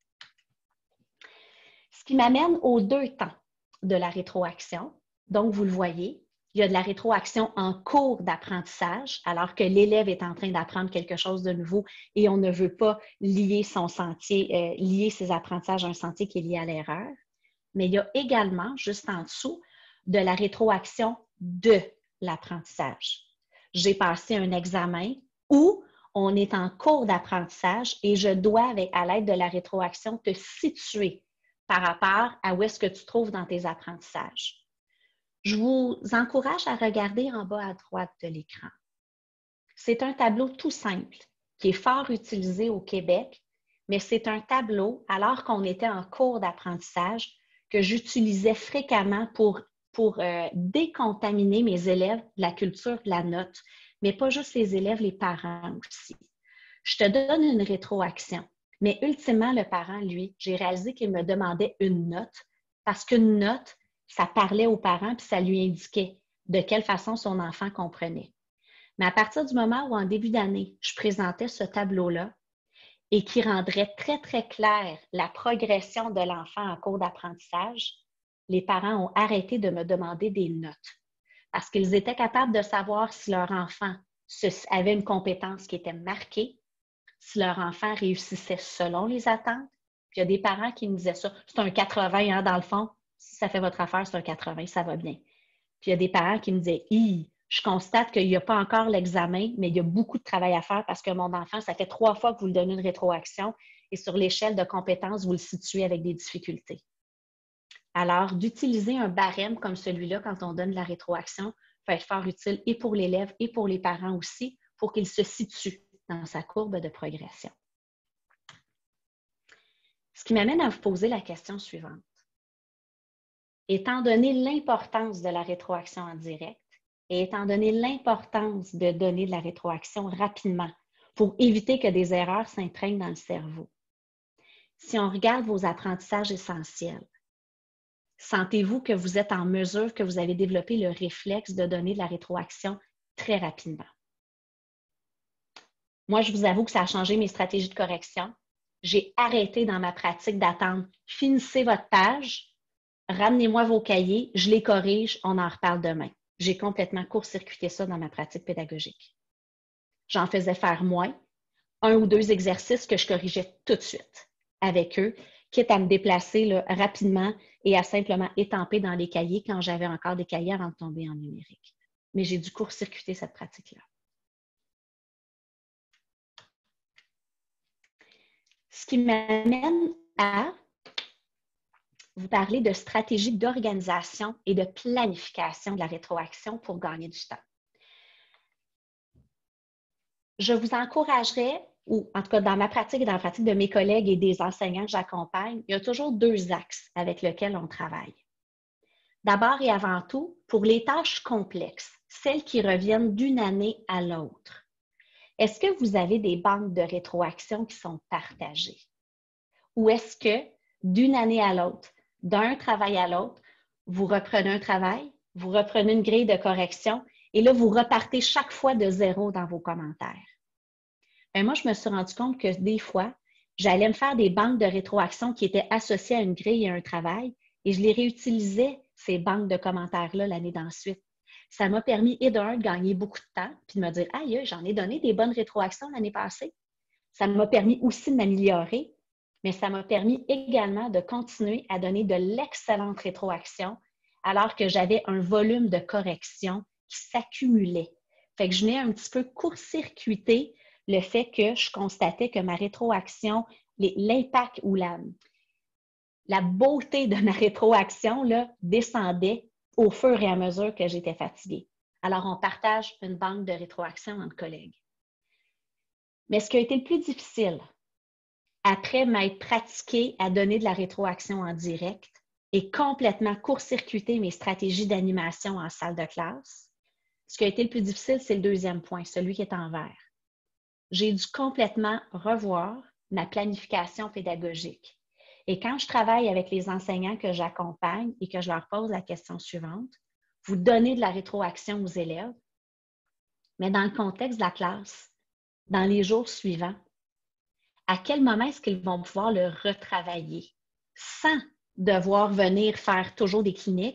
Ce qui m'amène aux deux temps de la rétroaction. Donc, vous le voyez, il y a de la rétroaction en cours d'apprentissage, alors que l'élève est en train d'apprendre quelque chose de nouveau et on ne veut pas lier son sentier, euh, lier ses apprentissages à un sentier qui est lié à l'erreur. Mais il y a également, juste en dessous, de la rétroaction de l'apprentissage. J'ai passé un examen où on est en cours d'apprentissage et je dois, avec, à l'aide de la rétroaction, te situer par rapport à où est-ce que tu te trouves dans tes apprentissages. Je vous encourage à regarder en bas à droite de l'écran. C'est un tableau tout simple qui est fort utilisé au Québec, mais c'est un tableau, alors qu'on était en cours d'apprentissage, que j'utilisais fréquemment pour, pour euh, décontaminer mes élèves de la culture de la note, mais pas juste les élèves, les parents aussi. Je te donne une rétroaction, mais ultimement, le parent, lui, j'ai réalisé qu'il me demandait une note parce qu'une note, ça parlait aux parents puis ça lui indiquait de quelle façon son enfant comprenait. Mais à partir du moment où, en début d'année, je présentais ce tableau-là et qui rendrait très, très clair la progression de l'enfant en cours d'apprentissage, les parents ont arrêté de me demander des notes parce qu'ils étaient capables de savoir si leur enfant avait une compétence qui était marquée, si leur enfant réussissait selon les attentes. Puis il y a des parents qui me disaient ça, c'est un quatre-vingts hein, dans le fond. Si ça fait votre affaire, c'est un quatre-vingts, ça va bien. Puis il y a des parents qui me disaient, hi, je constate qu'il n'y a pas encore l'examen, mais il y a beaucoup de travail à faire parce que mon enfant, ça fait trois fois que vous lui donnez une rétroaction et sur l'échelle de compétences, vous le situez avec des difficultés. Alors, d'utiliser un barème comme celui-là quand on donne la rétroaction peut être fort utile et pour l'élève et pour les parents aussi pour qu'il se situe dans sa courbe de progression. Ce qui m'amène à vous poser la question suivante. Étant donné l'importance de la rétroaction en direct et étant donné l'importance de donner de la rétroaction rapidement pour éviter que des erreurs s'imprègnent dans le cerveau, si on regarde vos apprentissages essentiels, sentez-vous que vous êtes en mesure, que vous avez développé le réflexe de donner de la rétroaction très rapidement? Moi, je vous avoue que ça a changé mes stratégies de correction. J'ai arrêté dans ma pratique d'attendre « finissez votre page ». Ramenez-moi vos cahiers, je les corrige, on en reparle demain. J'ai complètement court-circuité ça dans ma pratique pédagogique. J'en faisais faire moins, un ou deux exercices que je corrigeais tout de suite avec eux, quitte à me déplacer là, rapidement et à simplement étamper dans les cahiers quand j'avais encore des cahiers avant de tomber en numérique. Mais j'ai dû court-circuiter cette pratique-là. Ce qui m'amène à vous parler de stratégies d'organisation et de planification de la rétroaction pour gagner du temps. Je vous encouragerais, ou en tout cas dans ma pratique et dans la pratique de mes collègues et des enseignants que j'accompagne, il y a toujours deux axes avec lesquels on travaille. D'abord et avant tout, pour les tâches complexes, celles qui reviennent d'une année à l'autre, est-ce que vous avez des banques de rétroaction qui sont partagées? Ou est-ce que d'une année à l'autre, d'un travail à l'autre, vous reprenez un travail, vous reprenez une grille de correction et là, vous repartez chaque fois de zéro dans vos commentaires? Bien, moi, je me suis rendu compte que des fois, j'allais me faire des banques de rétroaction qui étaient associées à une grille et à un travail et je les réutilisais, ces banques de commentaires-là, l'année d'ensuite. Ça m'a permis, et d'un, de gagner beaucoup de temps puis de me dire « Aïe, j'en ai donné des bonnes rétroactions l'année passée. » Ça m'a permis aussi de m'améliorer, mais ça m'a permis également de continuer à donner de l'excellente rétroaction alors que j'avais un volume de correction qui s'accumulait. Fait que je venais un petit peu court-circuiter le fait que je constatais que ma rétroaction, l'impact ou la, la beauté de ma rétroaction là, descendait au fur et à mesure que j'étais fatiguée. Alors, on partage une banque de rétroaction entre collègues. Mais ce qui a été le plus difficile, après m'être pratiquée à donner de la rétroaction en direct et complètement court-circuiter mes stratégies d'animation en salle de classe, ce qui a été le plus difficile, c'est le deuxième point, celui qui est en vert. J'ai dû complètement revoir ma planification pédagogique. Et quand je travaille avec les enseignants que j'accompagne et que je leur pose la question suivante, vous donnez de la rétroaction aux élèves, mais dans le contexte de la classe, dans les jours suivants, à quel moment est-ce qu'ils vont pouvoir le retravailler sans devoir venir faire toujours des cliniques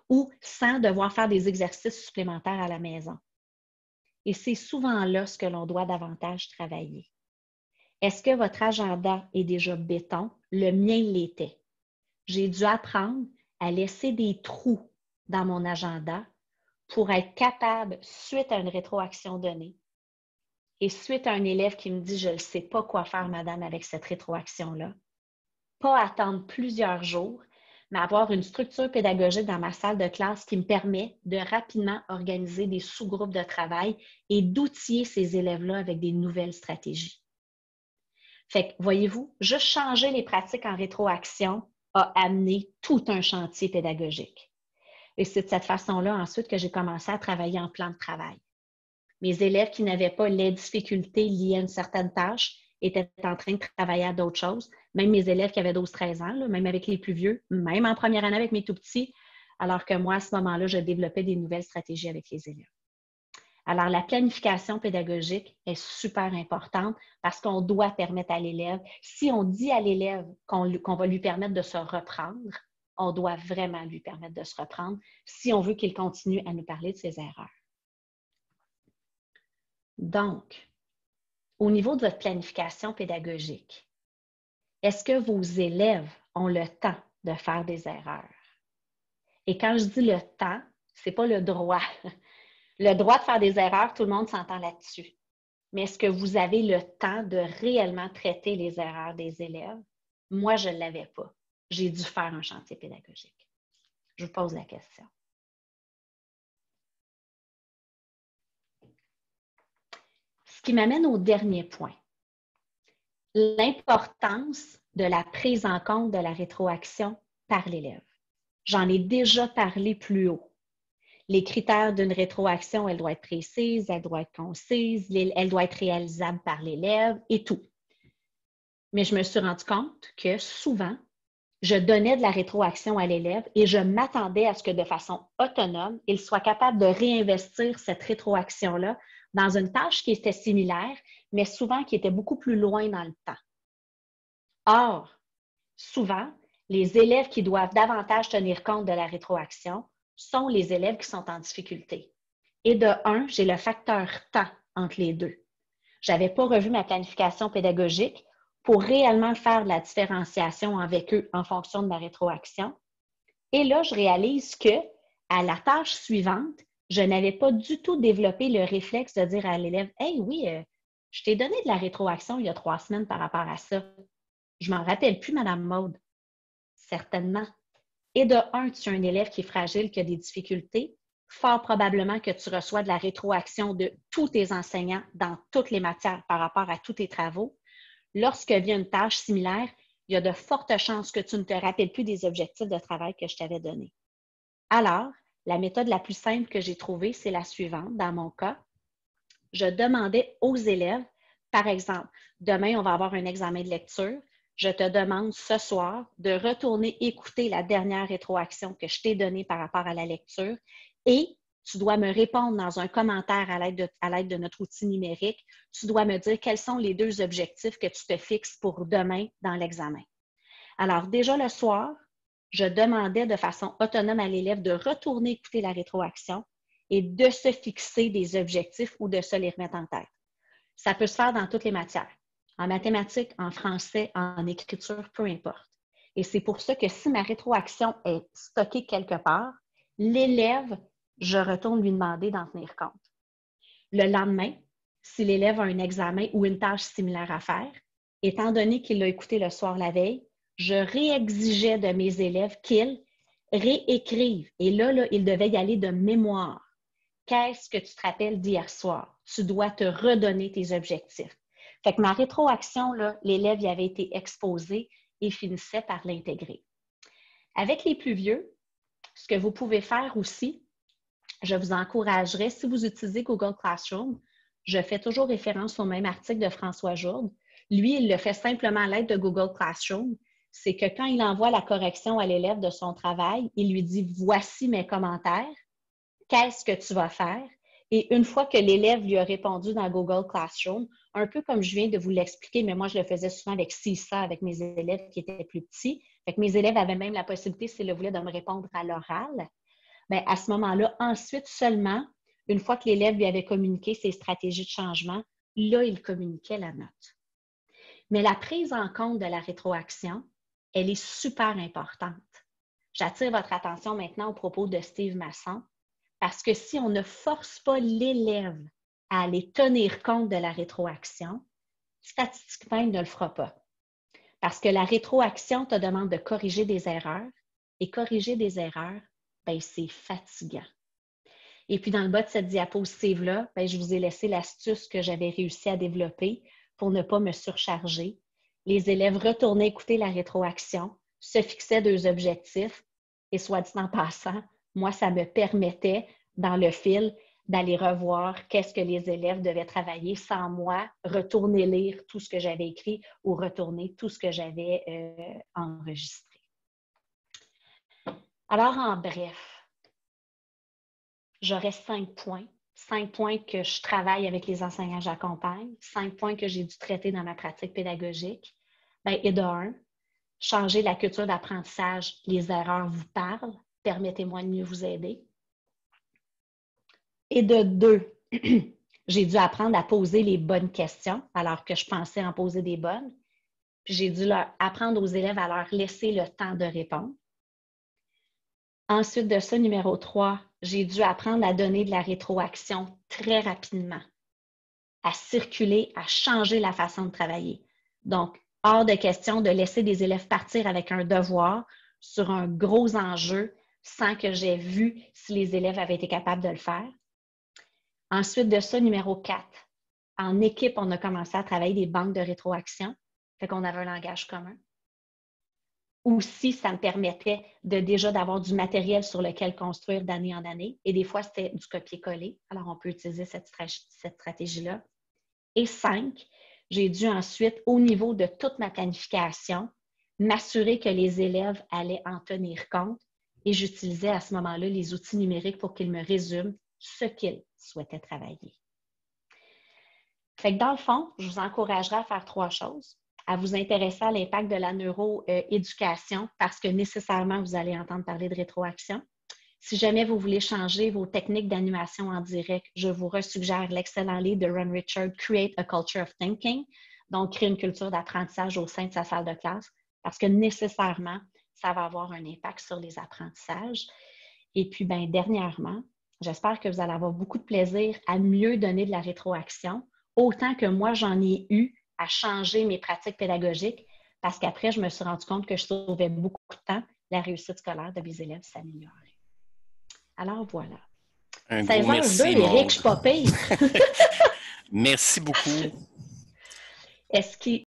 ou sans devoir faire des exercices supplémentaires à la maison. Et c'est souvent là ce que l'on doit davantage travailler. Est-ce que votre agenda est déjà béton? Le mien l'était. J'ai dû apprendre à laisser des trous dans mon agenda pour être capable, suite à une rétroaction donnée, et suite à un élève qui me dit « je ne sais pas quoi faire, madame, avec cette rétroaction-là », pas attendre plusieurs jours, mais avoir une structure pédagogique dans ma salle de classe qui me permet de rapidement organiser des sous-groupes de travail et d'outiller ces élèves-là avec des nouvelles stratégies. Fait que, voyez-vous, juste changer les pratiques en rétroaction a amené tout un chantier pédagogique. Et c'est de cette façon-là ensuite que j'ai commencé à travailler en plan de travail. Mes élèves qui n'avaient pas les difficultés liées à une certaine tâche étaient en train de travailler à d'autres choses. Même mes élèves qui avaient douze treize ans, là, même avec les plus vieux, même en première année avec mes tout-petits, alors que moi, à ce moment-là, je développais des nouvelles stratégies avec les élèves. Alors, la planification pédagogique est super importante parce qu'on doit permettre à l'élève, si on dit à l'élève qu'on qu'on va lui permettre de se reprendre, on doit vraiment lui permettre de se reprendre si on veut qu'il continue à nous parler de ses erreurs. Donc, au niveau de votre planification pédagogique, est-ce que vos élèves ont le temps de faire des erreurs? Et quand je dis le temps, ce n'est pas le droit. Le droit de faire des erreurs, tout le monde s'entend là-dessus. Mais est-ce que vous avez le temps de réellement traiter les erreurs des élèves? Moi, je ne l'avais pas. J'ai dû faire un chantier pédagogique. Je vous pose la question. Ce qui m'amène au dernier point. L'importance de la prise en compte de la rétroaction par l'élève. J'en ai déjà parlé plus haut. Les critères d'une rétroaction, elle doit être précise, elle doit être concise, elle doit être réalisable par l'élève et tout. Mais je me suis rendu compte que souvent, je donnais de la rétroaction à l'élève et je m'attendais à ce que de façon autonome, il soit capable de réinvestir cette rétroaction-là dans une tâche qui était similaire, mais souvent qui était beaucoup plus loin dans le temps. Or, souvent, les élèves qui doivent davantage tenir compte de la rétroaction sont les élèves qui sont en difficulté. Et de un, j'ai le facteur temps entre les deux. Je n'avais pas revu ma planification pédagogique pour réellement faire de la différenciation avec eux en fonction de ma rétroaction. Et là, je réalise que à la tâche suivante, je n'avais pas du tout développé le réflexe de dire à l'élève « Hey, oui, euh, je t'ai donné de la rétroaction il y a trois semaines par rapport à ça. Je ne m'en rappelle plus, Madame Maude. » Certainement. Et de un, tu as un élève qui est fragile, qui a des difficultés, fort probablement que tu reçois de la rétroaction de tous tes enseignants dans toutes les matières par rapport à tous tes travaux. Lorsque vient une tâche similaire, il y a de fortes chances que tu ne te rappelles plus des objectifs de travail que je t'avais donnés. Alors, la méthode la plus simple que j'ai trouvée, c'est la suivante. Dans mon cas, je demandais aux élèves, par exemple, demain, on va avoir un examen de lecture. Je te demande ce soir de retourner écouter la dernière rétroaction que je t'ai donnée par rapport à la lecture et tu dois me répondre dans un commentaire à l'aide de, à l'aide de notre outil numérique. Tu dois me dire quels sont les deux objectifs que tu te fixes pour demain dans l'examen. Alors, déjà le soir, je demandais de façon autonome à l'élève de retourner écouter la rétroaction et de se fixer des objectifs ou de se les remettre en tête. Ça peut se faire dans toutes les matières. En mathématiques, en français, en écriture, peu importe. Et c'est pour ça que si ma rétroaction est stockée quelque part, l'élève, je retourne lui demander d'en tenir compte. Le lendemain, si l'élève a un examen ou une tâche similaire à faire, étant donné qu'il l'a écouté le soir la veille, je réexigeais de mes élèves qu'ils réécrivent. Et là, là, il devait y aller de mémoire. Qu'est-ce que tu te rappelles d'hier soir? Tu dois te redonner tes objectifs. Fait que ma rétroaction, l'élève y avait été exposé et finissait par l'intégrer. Avec les plus vieux, ce que vous pouvez faire aussi, je vous encouragerais, si vous utilisez Google Classroom, je fais toujours référence au même article de François Jourde. Lui, il le fait simplement à l'aide de Google Classroom. C'est que quand il envoie la correction à l'élève de son travail, il lui dit « Voici mes commentaires. Qu'est-ce que tu vas faire? » Et une fois que l'élève lui a répondu dans Google Classroom, un peu comme je viens de vous l'expliquer, mais moi, je le faisais souvent avec CISA, avec mes élèves qui étaient plus petits. Fait que mes élèves avaient même la possibilité, s'ils le voulaient, de me répondre à l'oral. bien, à ce moment-là, ensuite seulement, une fois que l'élève lui avait communiqué ses stratégies de changement, là, il communiquait la note. Mais la prise en compte de la rétroaction, elle est super importante. J'attire votre attention maintenant au propos de Steve Masson, parce que si on ne force pas l'élève à aller tenir compte de la rétroaction, statistiquement, il ne le fera pas. Parce que la rétroaction te demande de corriger des erreurs, et corriger des erreurs, bien, c'est fatigant. Et puis, dans le bas de cette diapositive-là, bien, je vous ai laissé l'astuce que j'avais réussi à développer pour ne pas me surcharger. Les élèves retournaient écouter la rétroaction, se fixaient deux objectifs, et soit dit en passant, moi, ça me permettait, dans le fil, d'aller revoir qu'est-ce que les élèves devaient travailler sans moi, retourner lire tout ce que j'avais écrit ou retourner tout ce que j'avais euh, enregistré. Alors, en bref, j'aurais cinq points. Cinq points que je travaille avec les enseignants que j'accompagne, cinq points que j'ai dû traiter dans ma pratique pédagogique. Bien, et de un, changer la culture d'apprentissage, les erreurs vous parlent, permettez-moi de mieux vous aider. Et de deux, j'ai dû apprendre à poser les bonnes questions alors que je pensais en poser des bonnes. Puis j'ai dû leur apprendre aux élèves à leur laisser le temps de répondre. Ensuite de ça, numéro trois, j'ai dû apprendre à donner de la rétroaction très rapidement, à circuler, à changer la façon de travailler. Donc, hors de question de laisser des élèves partir avec un devoir sur un gros enjeu sans que j'aie vu si les élèves avaient été capables de le faire. Ensuite de ça, numéro quatre, en équipe, on a commencé à travailler des banques de rétroaction, fait qu'on avait un langage commun. Aussi, ça me permettait de déjà d'avoir du matériel sur lequel construire d'année en année. Et des fois, c'était du copier-coller. Alors, on peut utiliser cette, cette stratégie-là. Et cinq, j'ai dû ensuite, au niveau de toute ma planification, m'assurer que les élèves allaient en tenir compte. Et j'utilisais à ce moment-là les outils numériques pour qu'ils me résument ce qu'ils souhaitaient travailler. Fait que dans le fond, je vous encouragerais à faire trois choses. À vous intéresser à l'impact de la neuroéducation parce que nécessairement, vous allez entendre parler de rétroaction. Si jamais vous voulez changer vos techniques d'animation en direct, je vous resuggère l'excellent livre de Ron Richard, Create a Culture of Thinking, donc créer une culture d'apprentissage au sein de sa salle de classe parce que nécessairement, ça va avoir un impact sur les apprentissages. Et puis, bien, dernièrement, j'espère que vous allez avoir beaucoup de plaisir à mieux donner de la rétroaction, autant que moi, j'en ai eu à changer mes pratiques pédagogiques parce qu'après, je me suis rendu compte que je sauvais beaucoup de temps. La réussite scolaire de mes élèves s'améliorait. Alors, voilà. Un gros merci, Éric, je suis pas pire. Merci beaucoup. Est-ce qu'il